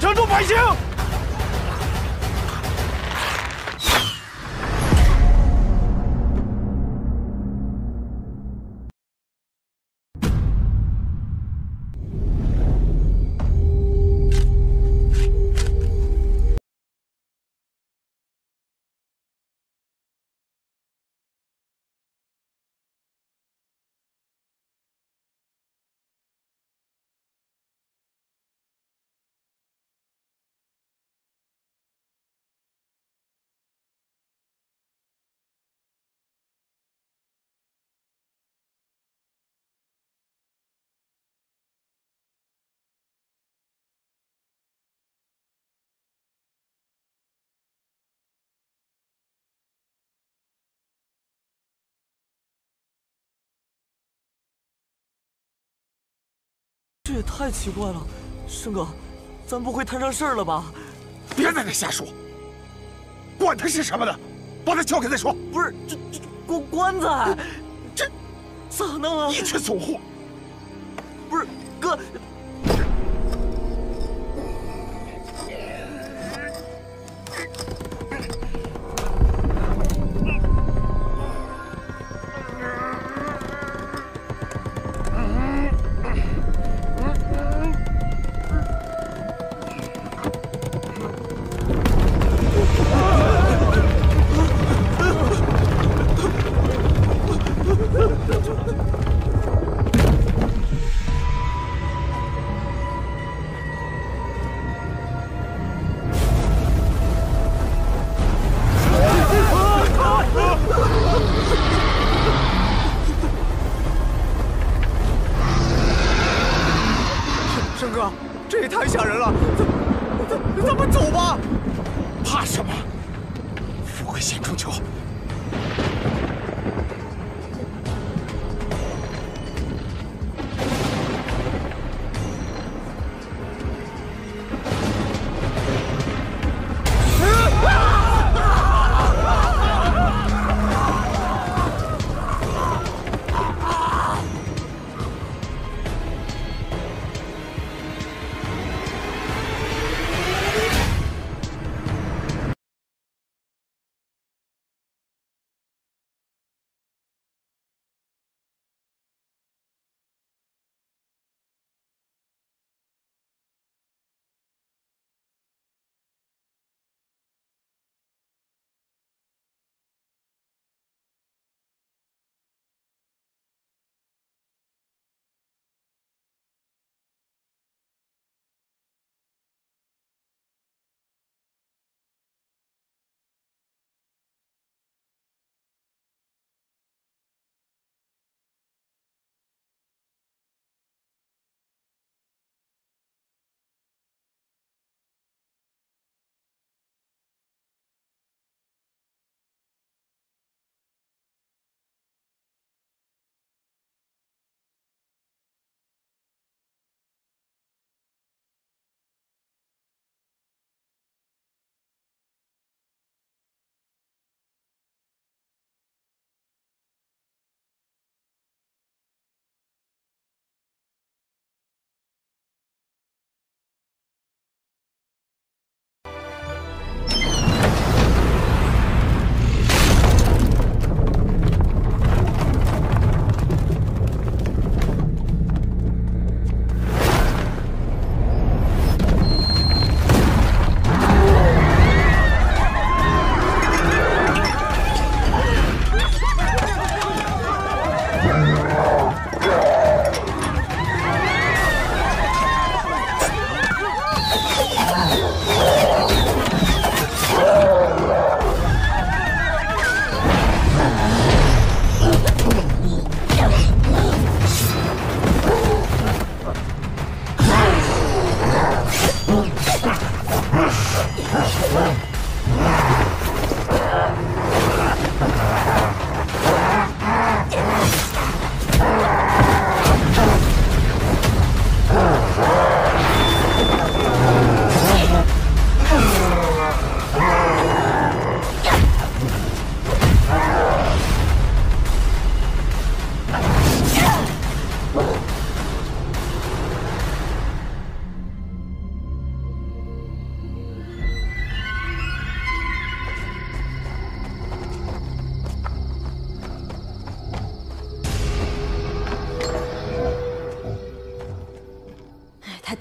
城中百姓。 这也太奇怪了，申哥，咱不会摊上事儿了吧？ 别在这瞎说，管他是什么的，把他撬开再说。 不是，这这棺棺材， 这咋弄啊？ 一群怂货！ 不是哥。 申哥，这也太吓人了，咱咱咱们走吧。怕什么？富贵险中求。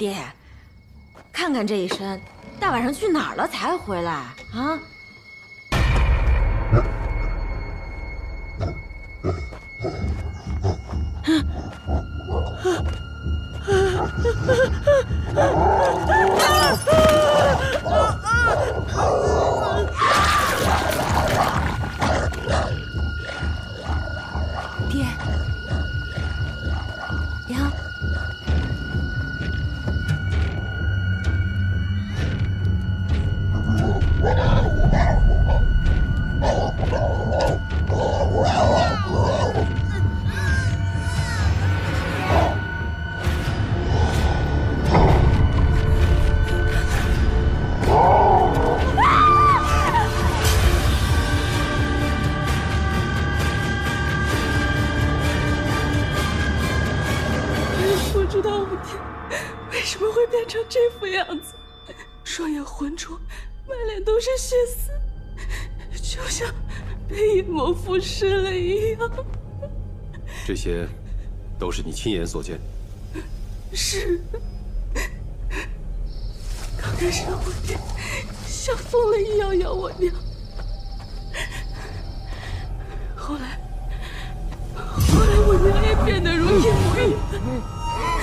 爹，看看这一身，大晚上去哪儿了才回来啊？ 爹，娘。 不知道五天为什么会变成这副样子，双眼浑浊，满脸都是血丝，就像被夜魔腐蚀了一样。 这些都是你亲眼所见？ 是。刚开始五天像疯了一样咬我娘，后来，后来我娘也变得如夜魔一般。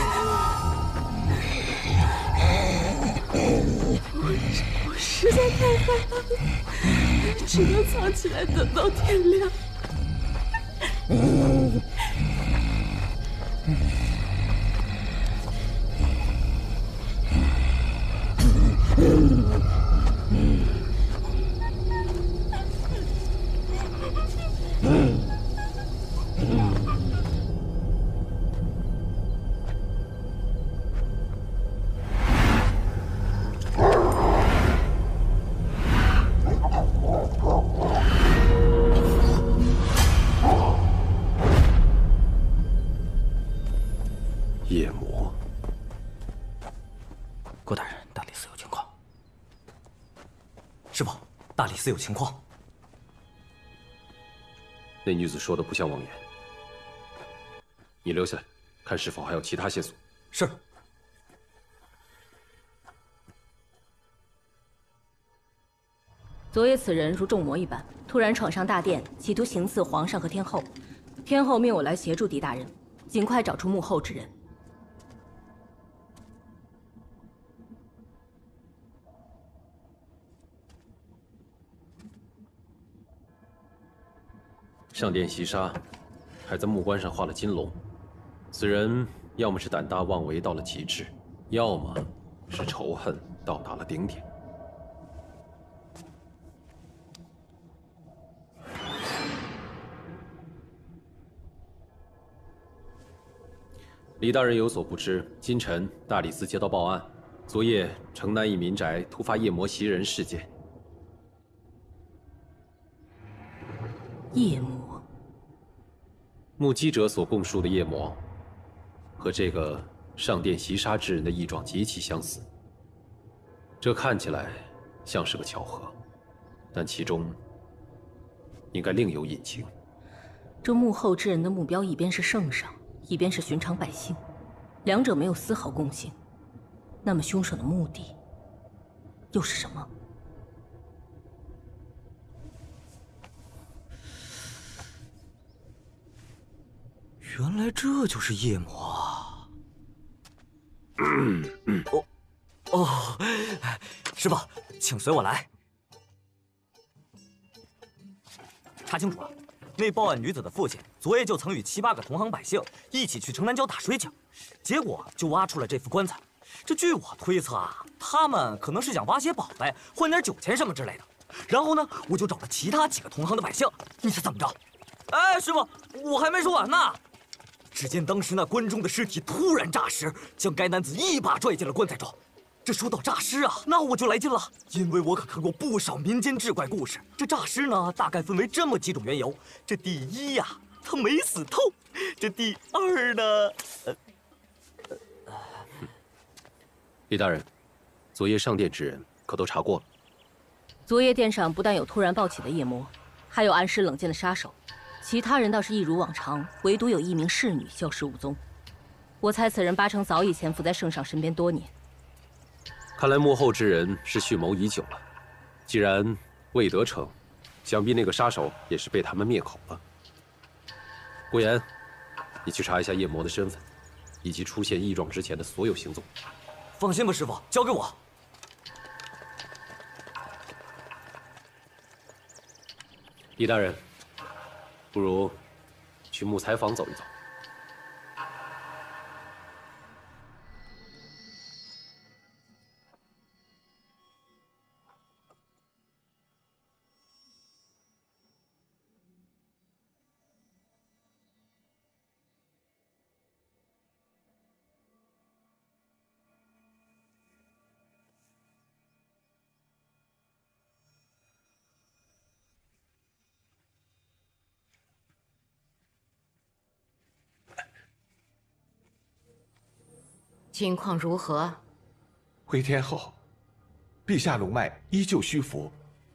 我实在太害怕了，只能藏起来等到天亮。 夜魔， 郭大人，大理寺有情况。师傅，大理寺有情况。 那女子说的不像妄言，你留下来，看是否还有其他线索。 是。 昨夜此人如中魔一般，突然闯上大殿，企图行刺皇上和天后。天后命我来协助狄大人，尽快找出幕后之人。 上殿袭杀，还在木棺上画了金龙。此人要么是胆大妄为到了极致，要么是仇恨到达了顶点。李大人有所不知，今晨大理寺接到报案，昨夜城南一民宅突发夜魔袭人事件。 夜魔。 目击者所供述的夜魔，和这个上殿袭杀之人的异状极其相似。这看起来像是个巧合，但其中应该另有隐情。 这幕后之人的目标一边是圣上，一边是寻常百姓，两者没有丝毫共性。那么凶手的目的又是什么？ 原来这就是夜魔啊！哦哦，师傅，请随我来。查清楚了，那报案女子的父亲昨夜就曾与七八个同行百姓一起去城南郊打水饺，结果就挖出了这副棺材。这据我推测啊，他们可能是想挖些宝贝，换点酒钱什么之类的。然后呢，我就找了其他几个同行的百姓，你猜怎么着？哎，师傅，我还没说完呢。 只见当时那棺中的尸体突然诈尸，将该男子一把拽进了棺材中。这说到诈尸啊，那我就来劲了，因为我可看过不少民间志怪故事。这诈尸呢，大概分为这么几种缘由。这第一呀、啊，他没死透；这第二呢，呃， 呃、李大人，昨夜上殿之人可都查过了。 昨夜殿上不但有突然暴起的夜魔，还有安尸冷箭的杀手。 其他人倒是一如往常，唯独有一名侍女消失无踪。 我猜此人八成早已潜伏在圣上身边多年。 看来幕后之人是蓄谋已久了。既然未得逞，想必那个杀手也是被他们灭口了。顾言，你去查一下夜魔的身份，以及出现异状之前的所有行踪。 放心吧，师傅，交给我。 李大人，不如去木材坊走一走。 情况如何？ 回天后，陛下龙脉依旧虚浮。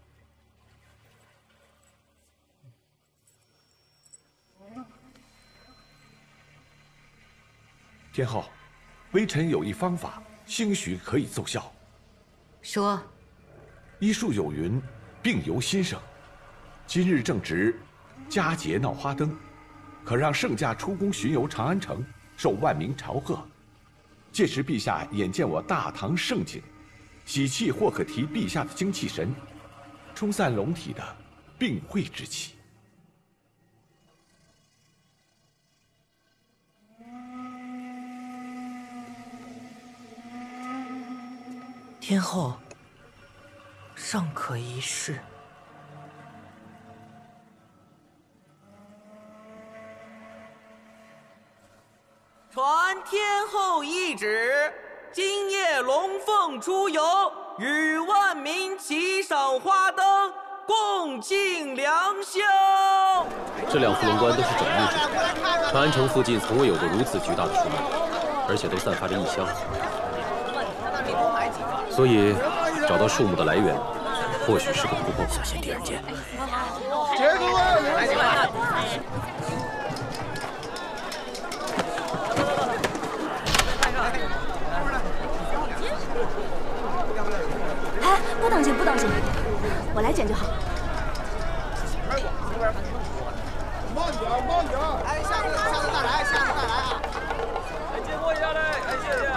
天后，微臣有一方法，兴许可以奏效。 说。 医术有云，病由心生。今日正值佳节闹花灯，可让圣驾出宫巡游长安城，受万民朝贺。届时陛下眼见我大唐盛景，喜气或可提陛下的精气神，冲散龙体的病秽之气。 天后，尚可一试。 传天后懿旨，今夜龙凤出游，与万民齐赏花灯，共庆良宵。 这两副龙冠都是整木制，长安城附近从未有过如此巨大的树木，而且都散发着异香。所以，找到树木的来源，或许是个突破口。小心狄仁杰！ 杰哥， 哎，不当心，不当心，我来捡就好。 慢点，慢点！哎，下次下次再来，下次再来啊！哎，借过一下嘞，哎，谢谢。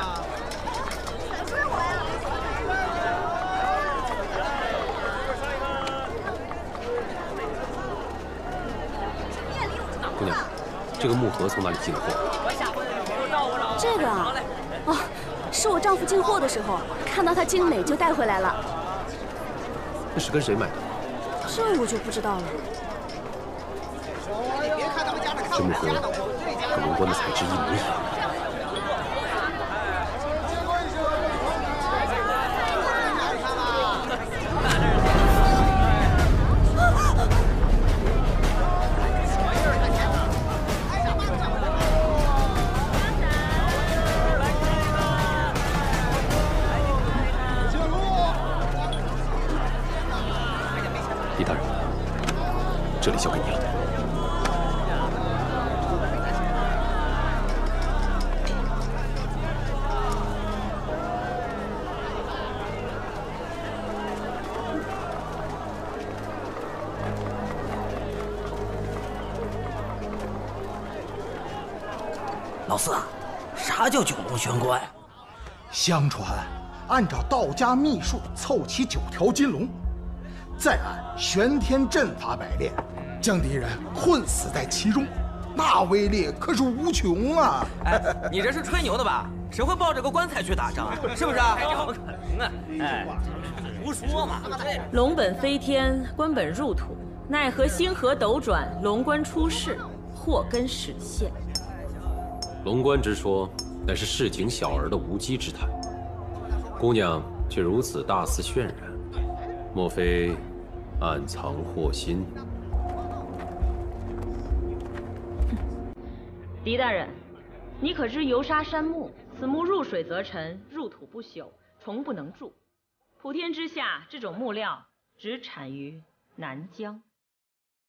姑娘，这个木盒从哪里进的货？ 这个啊，哦，是我丈夫进货的时候看到它精美就带回来了。 那是跟谁买的？ 这我就不知道了。 这木盒和龙冠的材质一模一样。李大人，这里交给你了。 老四，啥叫九龙玄关？ 相传，按照道家秘术凑齐九条金龙，再按玄天阵法百炼，将敌人困死在其中，那威力可是无穷啊！ 哎，你这是吹牛的吧？谁会抱着个棺材去打仗啊？是不是？怎么可能啊？哎，胡说嘛！ 龙本飞天，官本入土，奈何星河斗转，龙冠出世，祸根始现。 龙冠之说，乃是市井小儿的无稽之谈。姑娘却如此大肆渲染，莫非暗藏祸心？ 狄大人，你可知游沙山木，此木入水则沉，入土不朽，虫不能蛀。普天之下，这种木料只产于南疆。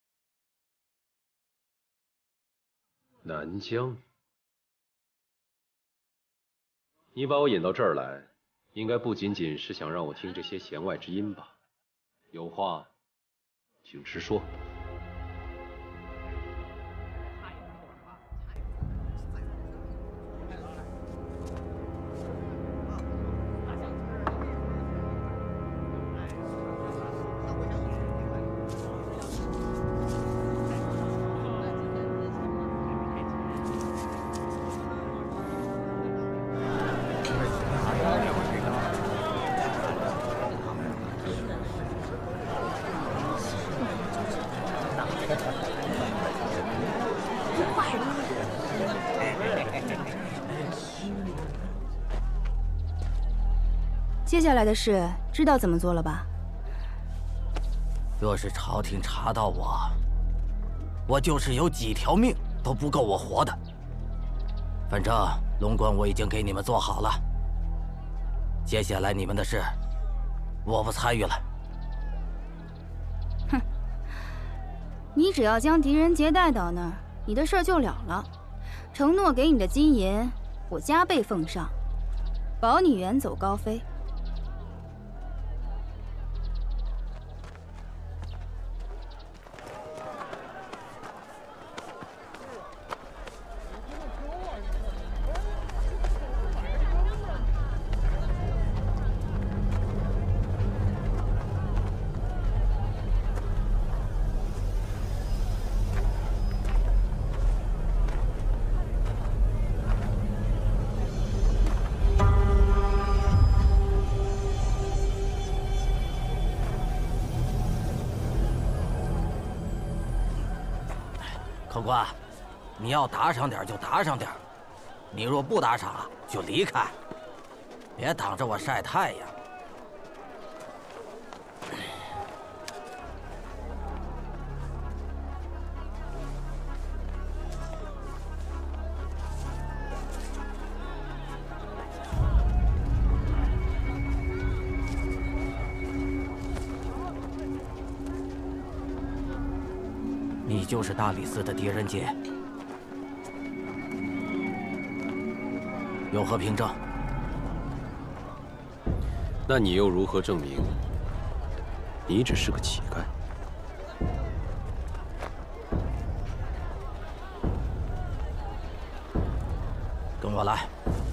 南疆。 你把我引到这儿来，应该不仅仅是想让我听这些弦外之音吧？有话，请直说。 接下来的事知道怎么做了吧？ 若是朝廷查到我，我就是有几条命都不够我活的。反正龙关我已经给你们做好了，接下来你们的事，我不参与了。 哼，你只要将狄仁杰带到那儿，你的事儿就了了。承诺给你的金银，我加倍奉上，保你远走高飞。 客官，你要打赏点就打赏点，你若不打赏就离开，别挡着我晒太阳。你就是大理寺的狄仁杰，有何凭证？ 那你又如何证明你只是个乞丐？ 跟我来。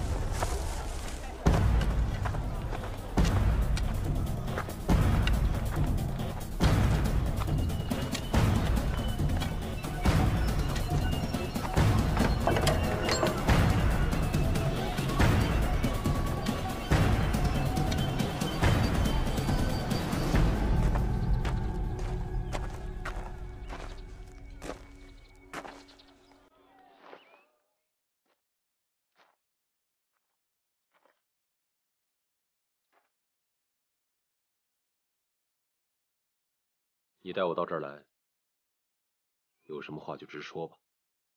你带我到这儿来，有什么话就直说吧。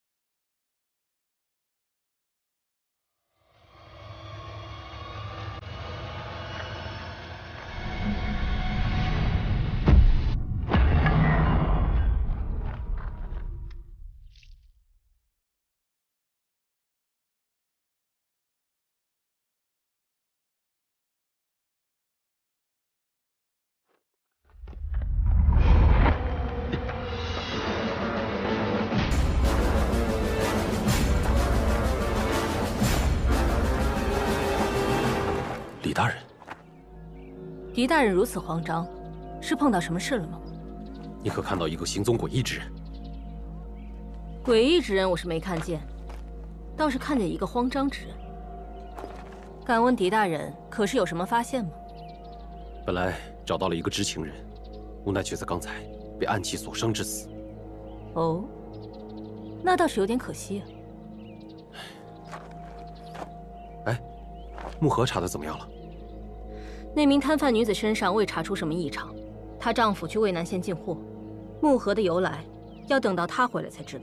李大人， 狄大人如此慌张，是碰到什么事了吗？ 你可看到一个行踪诡异之人？ 诡异之人我是没看见，倒是看见一个慌张之人。敢问狄大人，可是有什么发现吗？ 本来找到了一个知情人，无奈却在刚才被暗器所伤致死。 哦，那倒是有点可惜啊。 哎，木盒查的怎么样了？ 那名摊贩女子身上未查出什么异常，她丈夫去渭南县进货，木盒的由来要等到她回来才知道。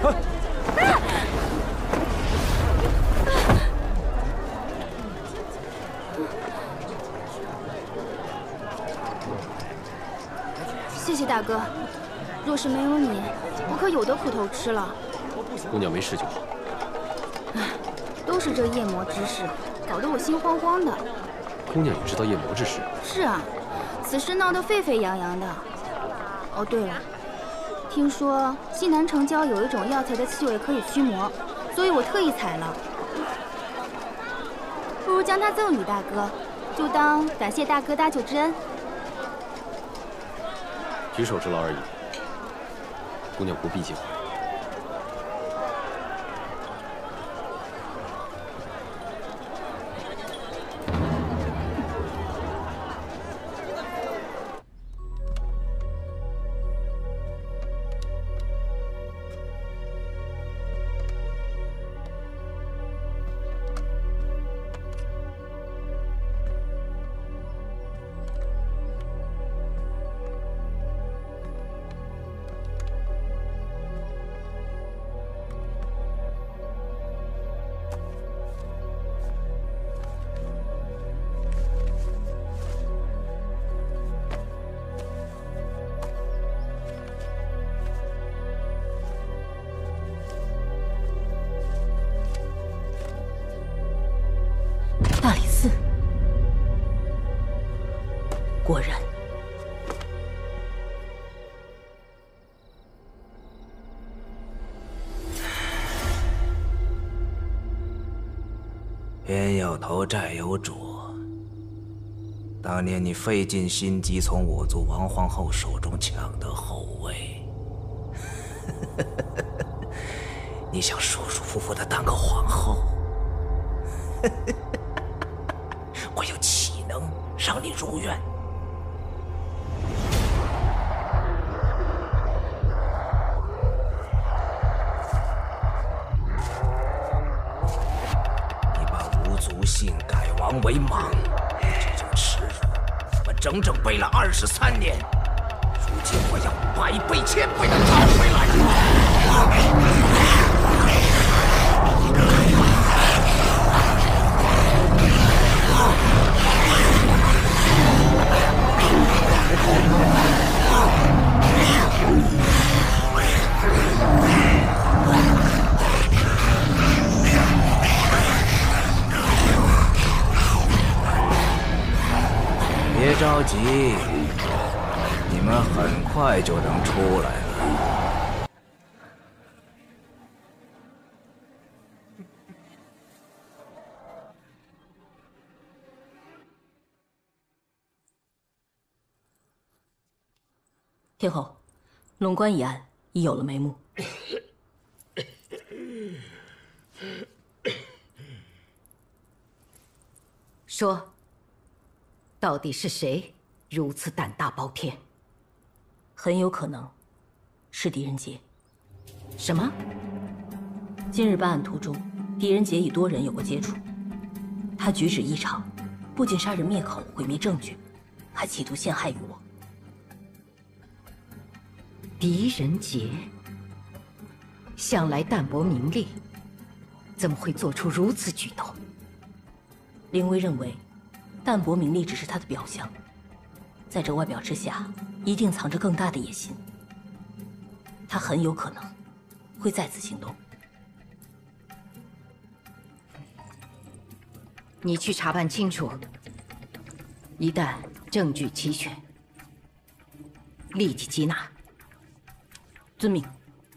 谢谢大哥，若是没有你，我可有的苦头吃了。 姑娘没事就好。 唉，都是这夜魔之事，搞得我心慌慌的。 姑娘也知道夜魔之事？ 是啊，此事闹得沸沸扬扬的。哦，对了，听说西南城郊有一种药材的气味可以驱魔，所以我特意采了。不如将它赠与大哥，就当感谢大哥搭救之恩。 举手之劳而已，姑娘不必介怀。 大理寺，果然。 冤有头，债有主。当年你费尽心机从我族王皇后手中抢得后位，你想舒舒服服的当个皇后？我又岂能让你如愿？你把无族姓改王为莽，这种耻辱，我整整背了二十三年。如今我要百倍千倍的讨回来！别着急，你们很快就能出来了。 天后，龙关一案已有了眉目。 说，到底是谁如此胆大包天？ 很有可能是狄仁杰。 什么？ 今日办案途中，狄仁杰与多人有过接触。他举止异常，不仅杀人灭口、毁灭证据，还企图陷害于我。 狄仁杰向来淡泊名利，怎么会做出如此举动？ 林威认为，淡泊名利只是他的表象，在这外表之下，一定藏着更大的野心。他很有可能会再次行动。 你去查办清楚，一旦证据齐全，立即缉拿。 遵命。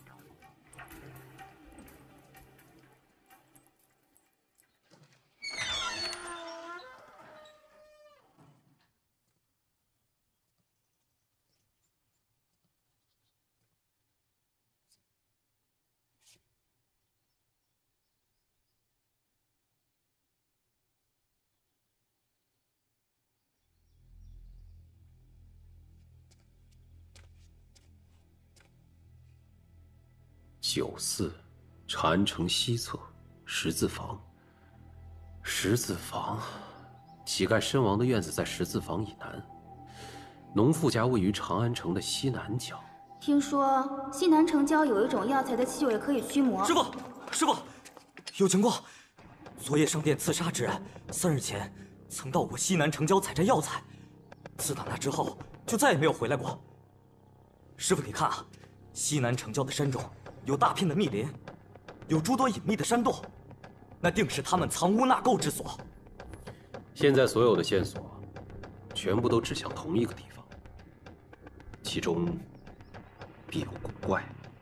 九寺，长安城西侧，十字房。十字房，乞丐身亡的院子在十字房以南，农妇家位于长安城的西南角。 听说西南城郊有一种药材的气味可以驱魔。 师傅，师傅，有情况。昨夜上殿刺杀之人，三日前曾到过西南城郊采摘药材，自打那之后就再也没有回来过。师傅，你看啊，西南城郊的山中有大片的密林，有诸多隐秘的山洞，那定是他们藏污纳垢之所。 现在所有的线索，全部都指向同一个地方，其中必有古怪。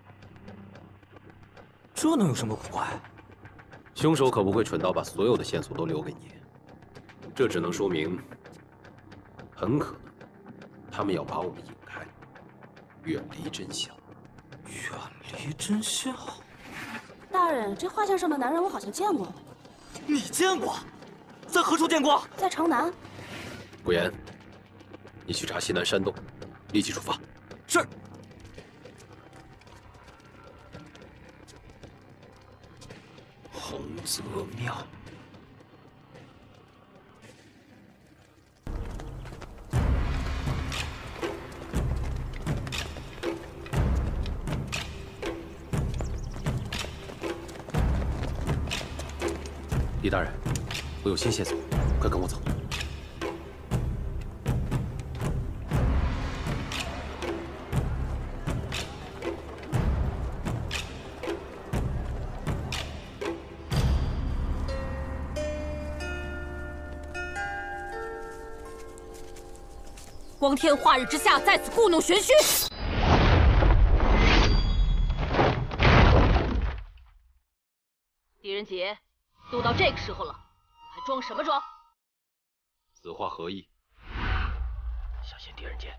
这能有什么古怪？ 凶手可不会蠢到把所有的线索都留给你，这只能说明，很可能他们要把我们引开，远离真相。 远离真相？ 大人，这画像上的男人我好像见过。 你见过？在何处见过？ 在城南。 顾言，你去查西南山洞，立即出发。 是。 洪泽庙。李大人，我有新线索，快跟我走。 光天化日之下，在此故弄玄虚。狄仁杰，都到这个时候了，还装什么装？ 此话何意？ 小心狄仁杰。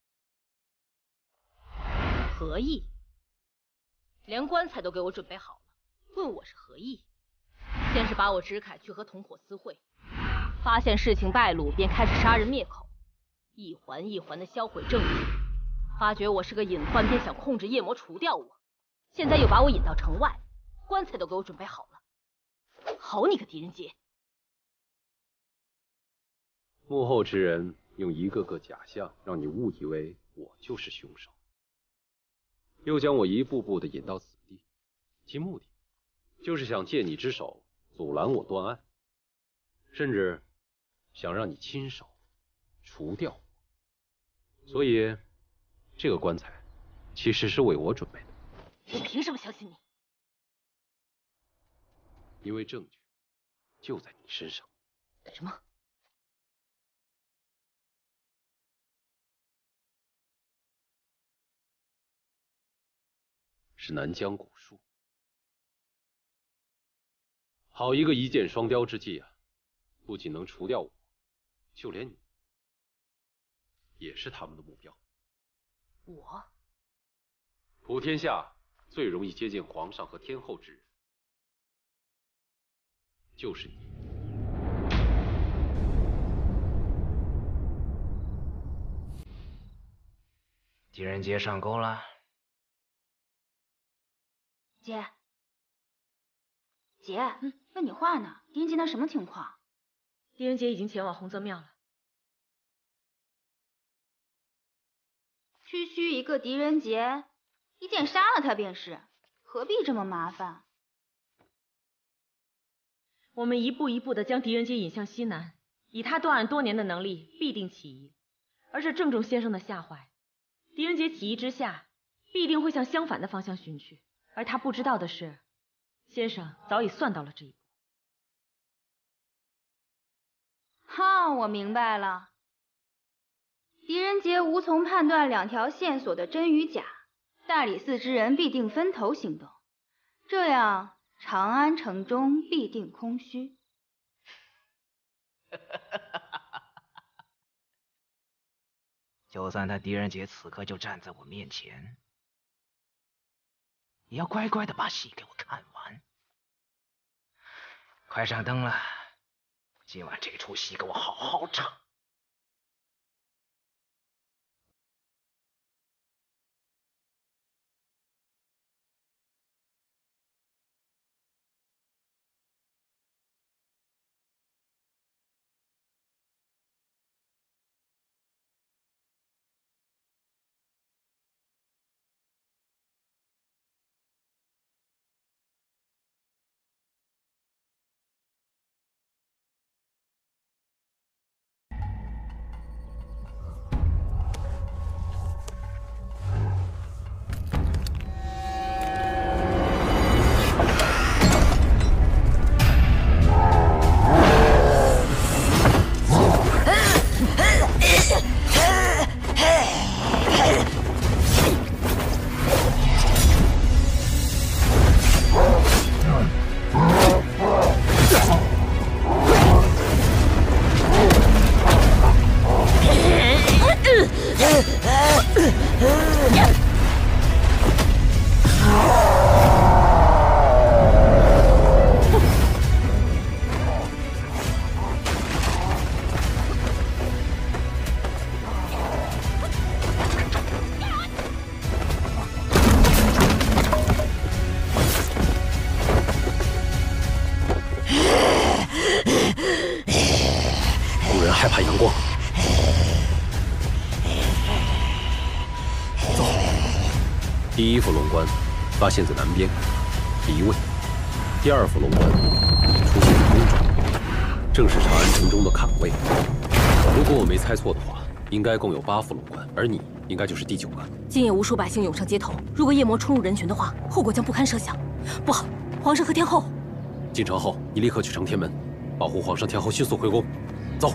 何意？连棺材都给我准备好了，问我是何意？先是把我支开去和同伙私会，发现事情败露，便开始杀人灭口。一环一环的销毁证据，发觉我是个隐患，便想控制夜魔除掉我。现在又把我引到城外，棺材都给我准备好了。好你个狄仁杰！ 幕后之人用一个个假象，让你误以为我就是凶手，又将我一步步的引到此地，其目的就是想借你之手阻拦我断案，甚至想让你亲手除掉我。所以，这个棺材其实是为我准备的。 我凭什么相信你？ 因为证据就在你身上。 什么？ 是南疆古树。好一个一箭双雕之计啊！不仅能除掉我，就连你也是他们的目标。 我？ 普天下最容易接近皇上和天后之人，就是你。 狄仁杰上钩了。 姐，姐，嗯，问你话呢。狄仁杰那什么情况？ 狄仁杰已经前往洪泽庙了。 区区一个狄仁杰，一剑杀了他便是，何必这么麻烦？ 我们一步一步的将狄仁杰引向西南，以他断案多年的能力，必定起疑。而这正中先生的下怀，狄仁杰起疑之下，必定会向相反的方向寻去。而他不知道的是，先生早已算到了这一步。 哈，我明白了。狄仁杰无从判断两条线索的真与假，大理寺之人必定分头行动，这样长安城中必定空虚。 就算他狄仁杰此刻就站在我面前，也要乖乖的把戏给我看完。快上灯了，今晚这出戏给我好好唱。 第一副龙关发现在南边，第一位；第二副龙关出现在东中，正是长安城中的坎位。如果我没猜错的话，应该共有八副龙关，而你应该就是第九个。 今夜无数百姓涌上街头，如果夜魔冲入人群的话，后果将不堪设想。不好，皇上和天后。 进城后，你立刻去承天门，保护皇上、天后迅速回宫。走。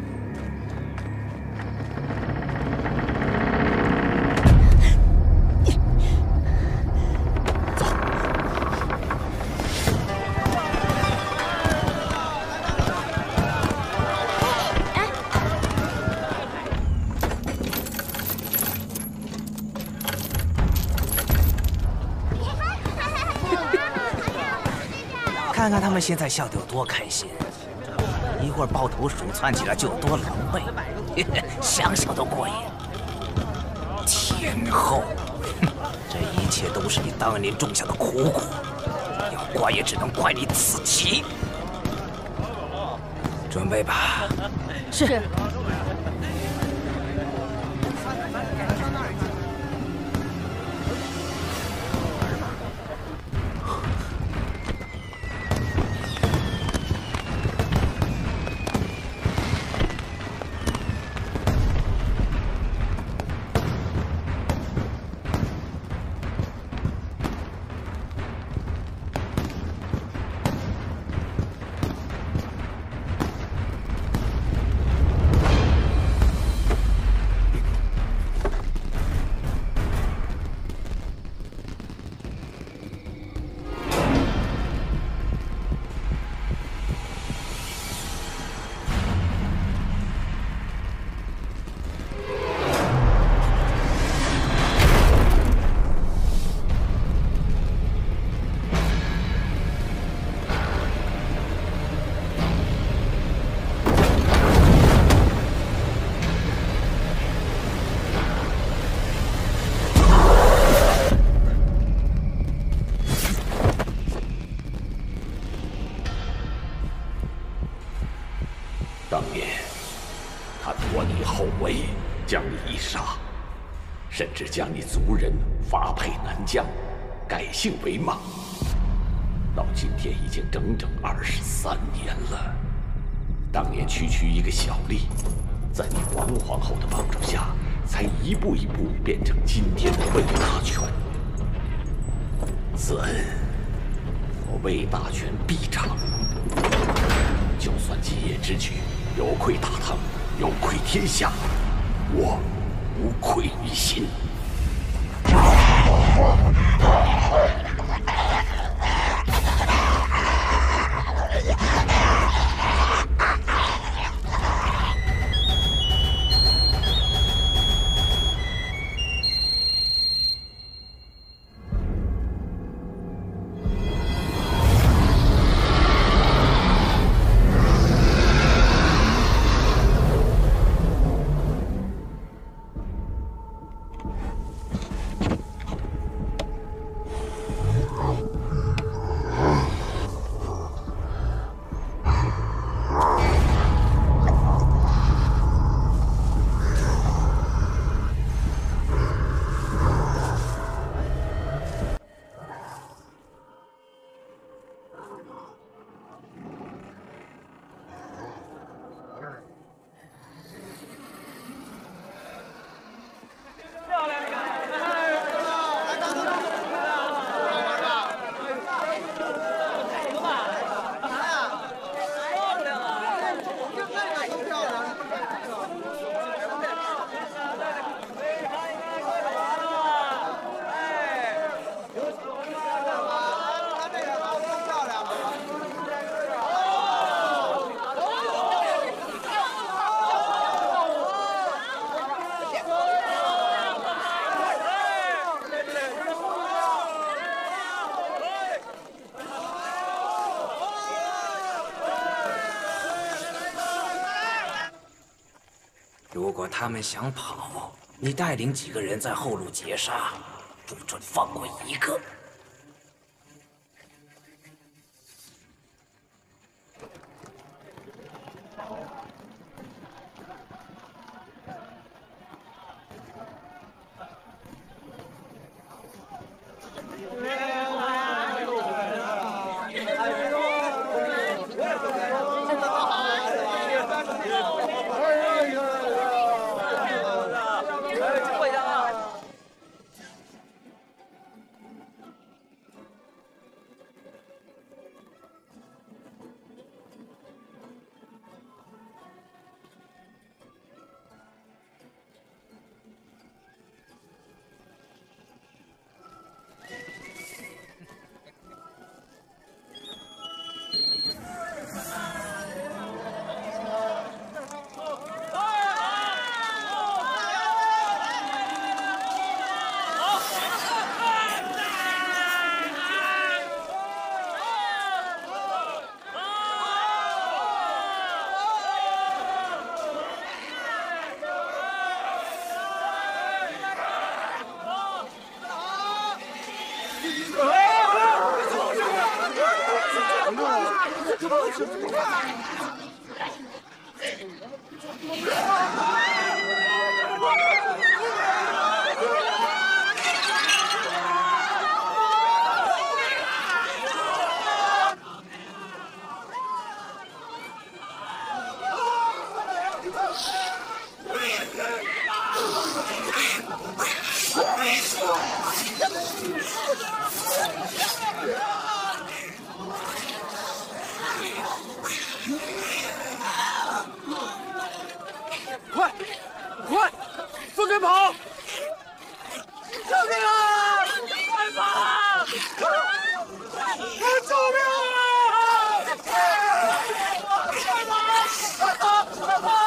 看看他们现在笑得有多开心，一会儿抱头鼠窜起来就有多狼狈，想想都过瘾。天后，这一切都是你当年种下的苦果，要怪也只能怪你自己。准备吧。 是。 当年，他夺你后位，将你一杀，甚至将你族人发配南疆，改姓为莽。到今天已经整整二十三年了。当年区区一个小吏，在你王皇后的帮助下，才一步一步变成今天的魏大权。此恩，我魏大权必偿。就算今夜之举有愧大唐，有愧天下，我无愧于心。 如果他们想跑，你带领几个人在后路截杀，不准放过一个。 快，快，分开跑！救命啊！快跑！救命啊！快跑！快跑！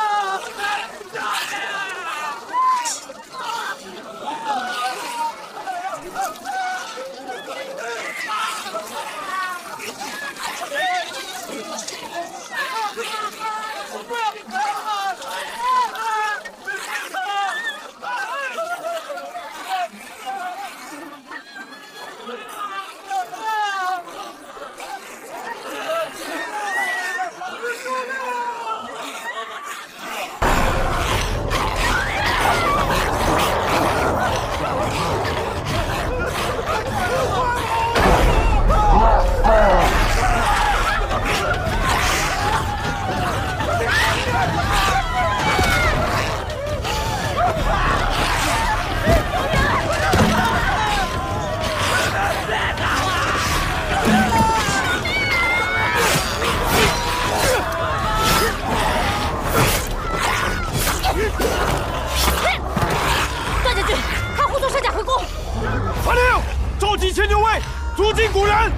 千牛卫，阻击古人，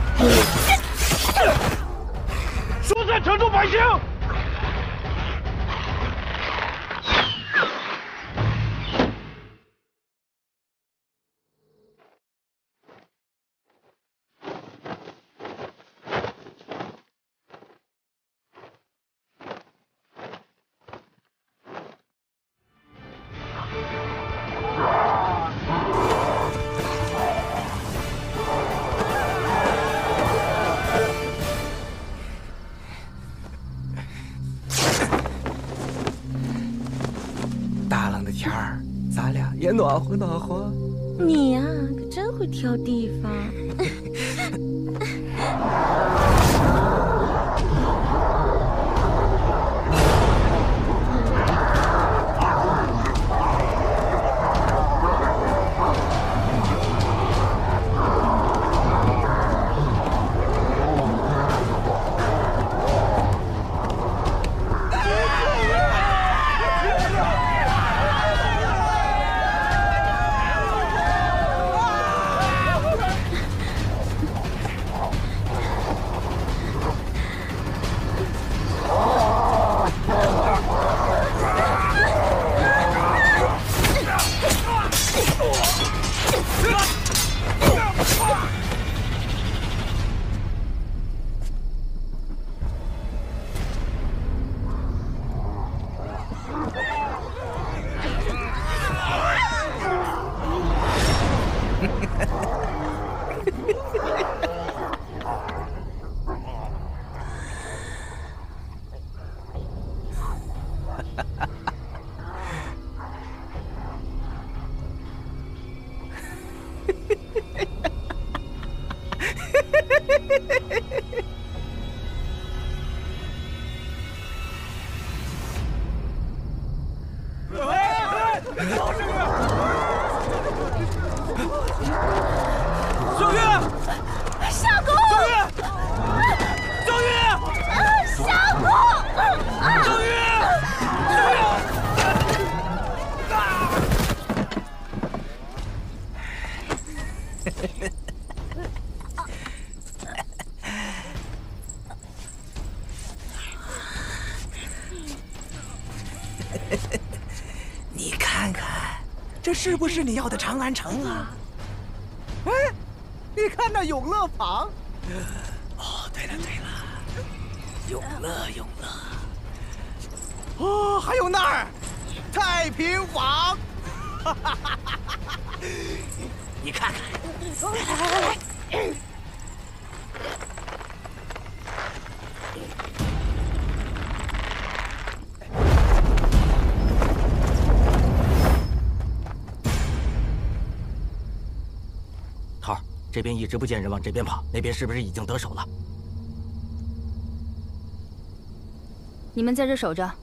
疏散城中百姓。 也暖和暖和。 你呀、啊，可真会挑地方。 你看看，这是不是你要的长安城啊？哎，你看那永乐坊。哦，对了对了，永乐永乐。哦，还有那儿，太平坊。你看看，来来来来来。 桃儿，这边一直不见人往这边跑，那边是不是已经得手了？ 你们在这守着。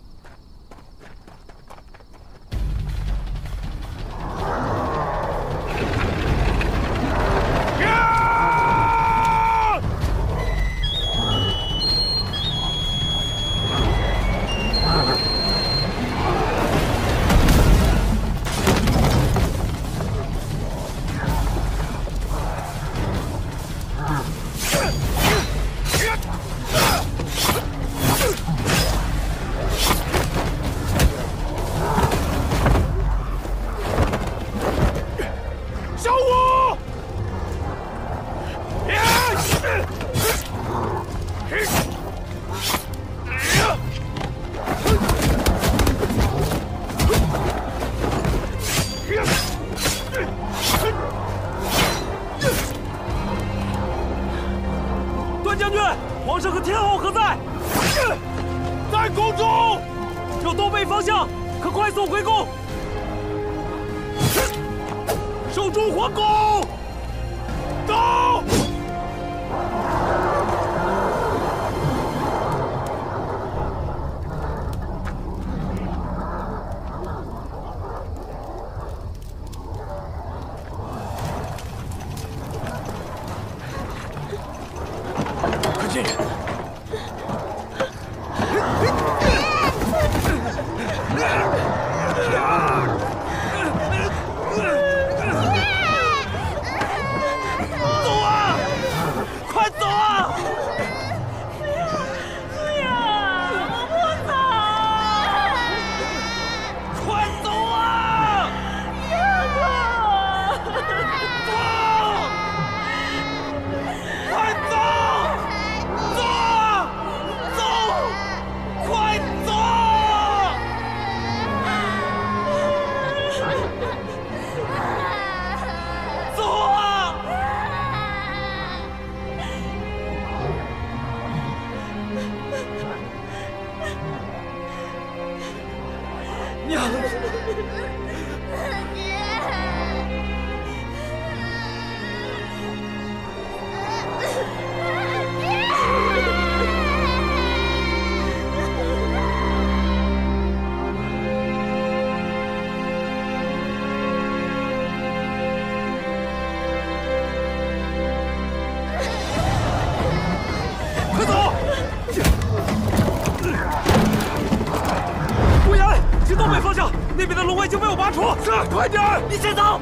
快点！ 你先走。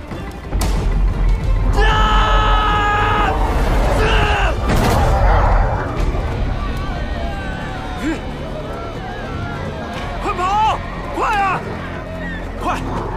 快跑！快啊！快！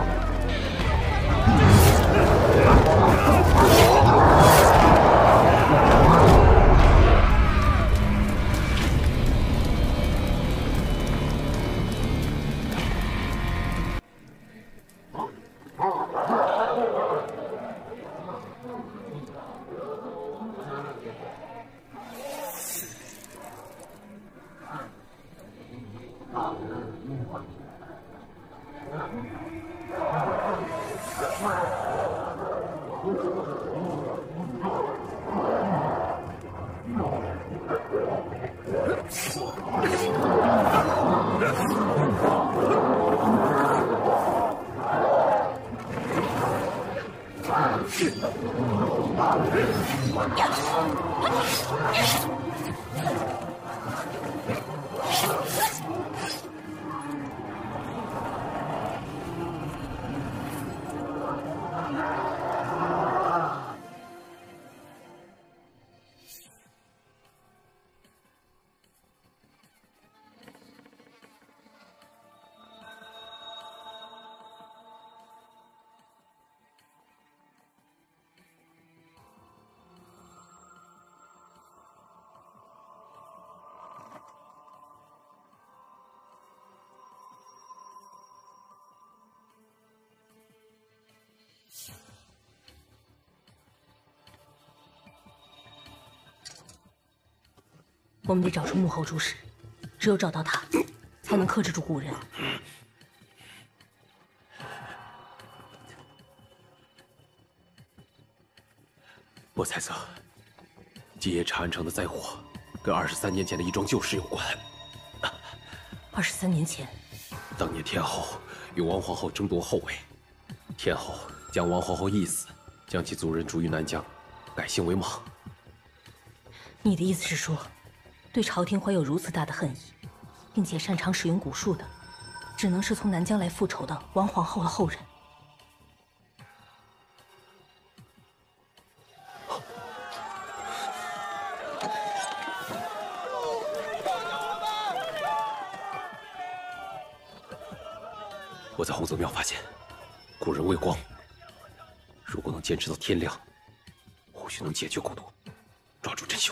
我们得找出幕后主使，只有找到他，才能克制住古人。 我猜测，今夜长安城的灾祸跟二十三年前的一桩旧事有关。 二十三年前， 当年天后与王皇后争夺后位，天后将王皇后缢死，将其族人逐于南疆，改姓为莽。 你的意思是说，对朝廷怀有如此大的恨意，并且擅长使用蛊术的，只能是从南疆来复仇的王皇后的后人？ 我在洪泽庙发现古人微光，如果能坚持到天亮，或许能解决蛊毒，抓住真凶。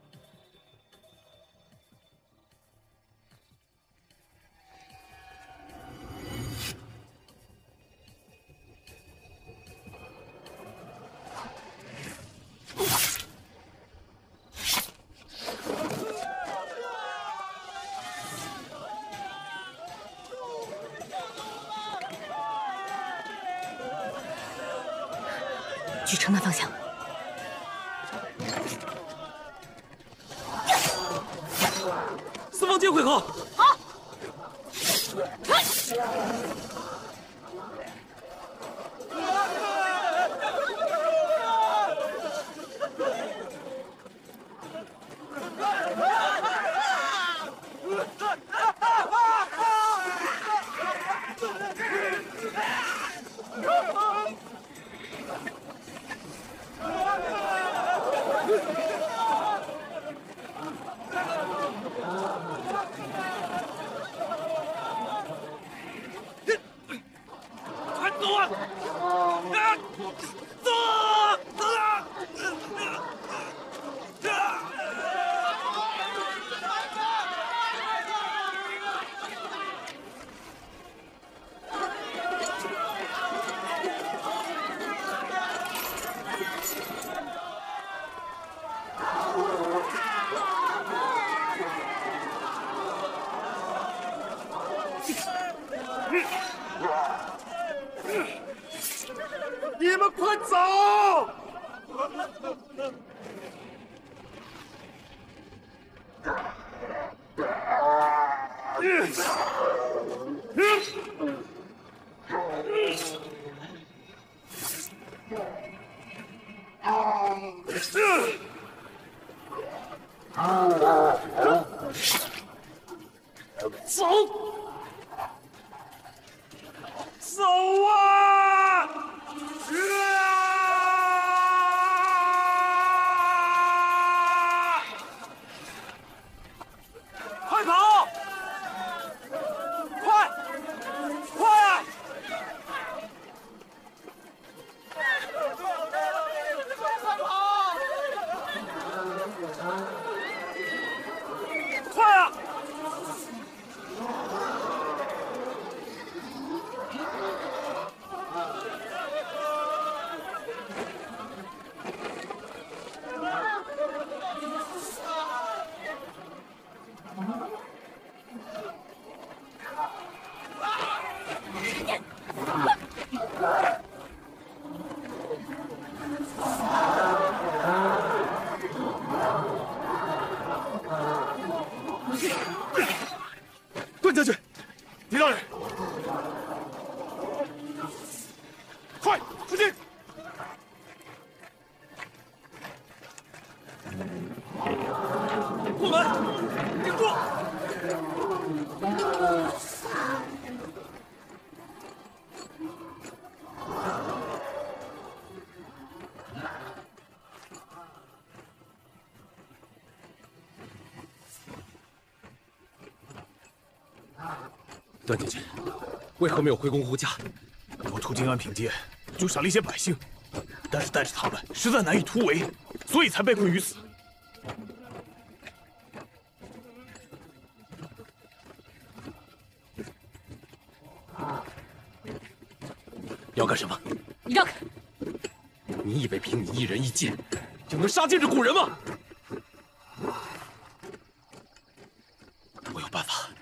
去城南方向。 四方间会合。 好。 你们快走！走！走啊！快跑！快！快啊！快跑！快啊！段将军，狄大人，快出进！破门，顶住！ 段将军，为何没有回宫护驾？ 我途经安平街，就杀了一些百姓，但是带着他们实在难以突围，所以才被困于此。 要干什么？ 你让开！ 你以为凭你一人一剑就能杀尽这古人吗？我有办法。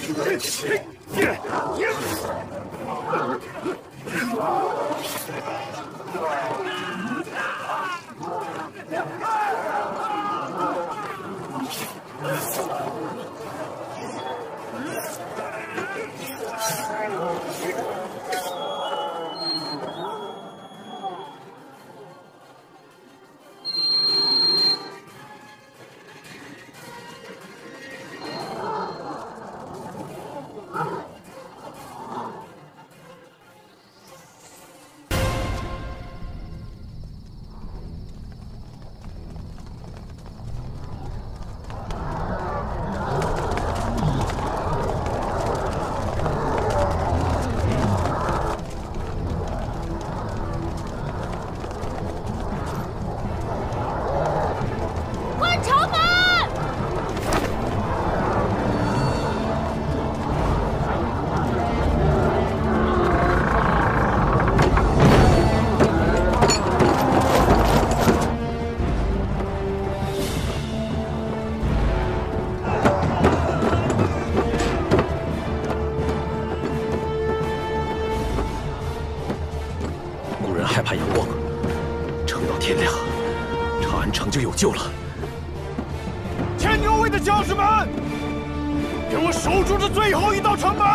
就有救了。千牛卫的将士们，给我守住这最后一道城门！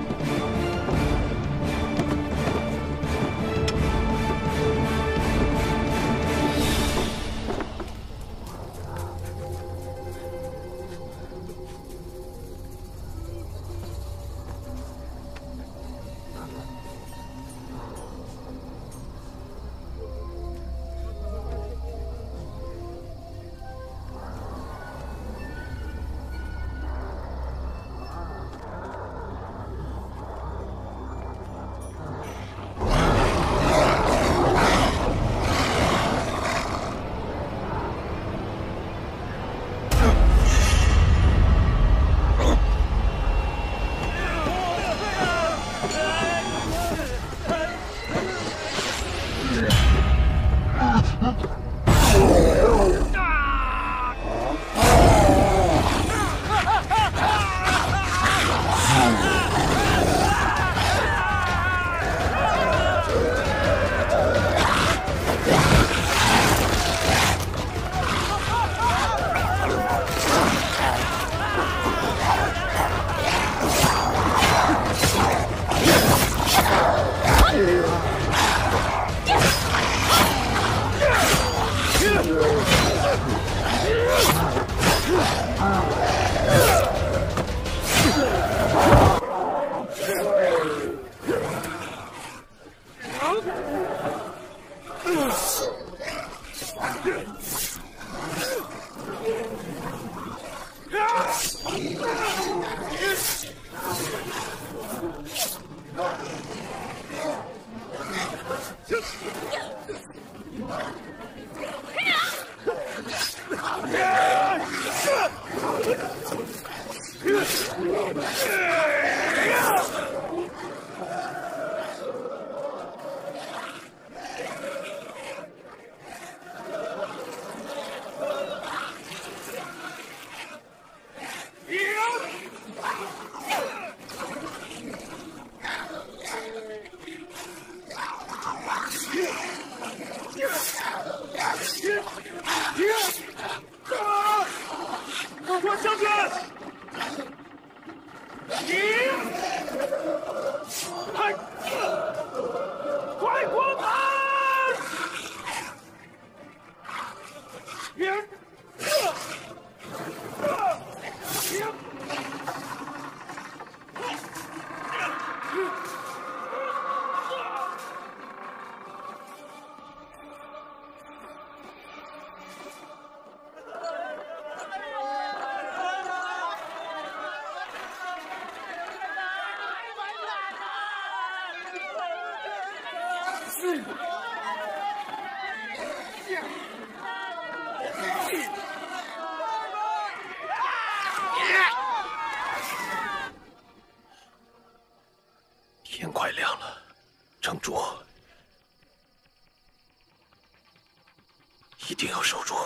我将军，你，快，快关门！别，别。 天快亮了，城主，一定要守住。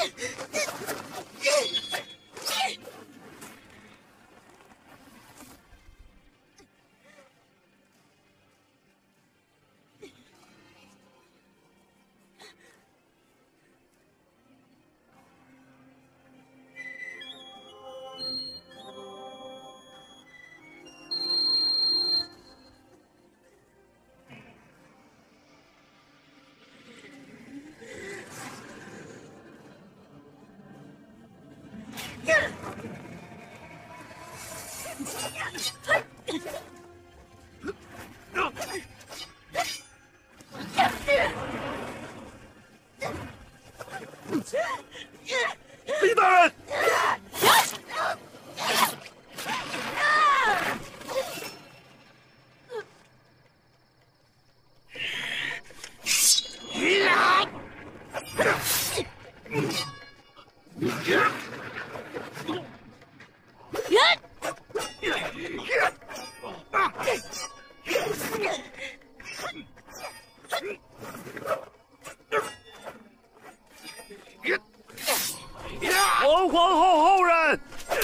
李大人，皇皇后后人，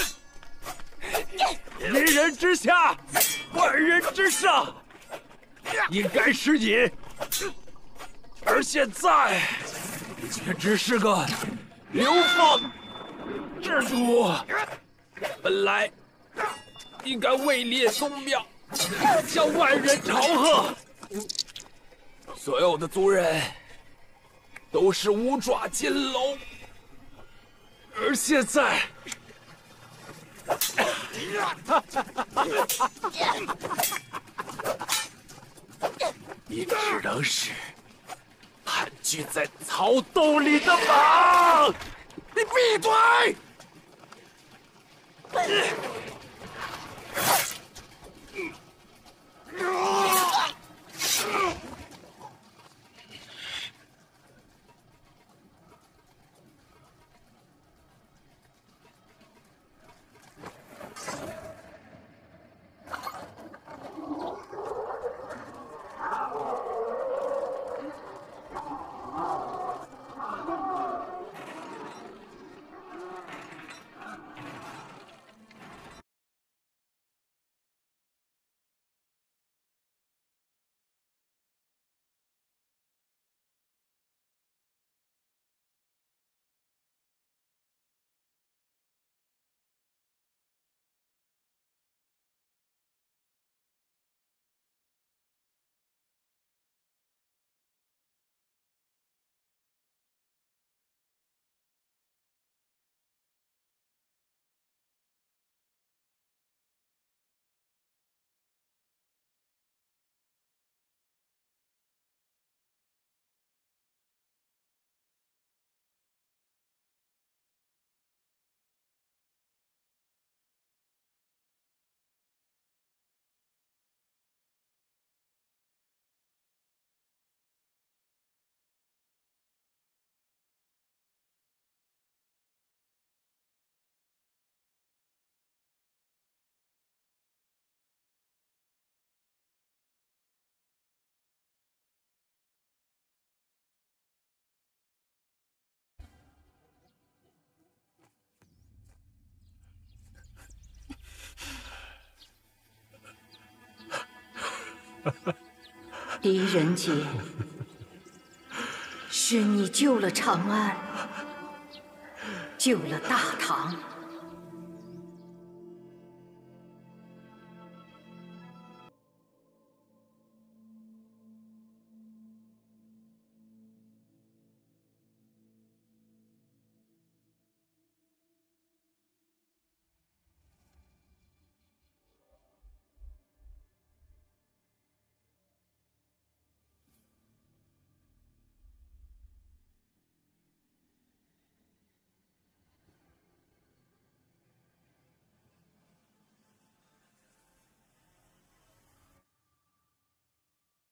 一人之下，万人之上，应该是你，而现在却只是个流放之主。本来应该位列宗庙，向万人朝贺，所有的族人都是五爪金龙。而现在，你只能是盘踞在草洞里的蟒。你闭嘴！ 狄仁杰，是你救了长安，救了大唐。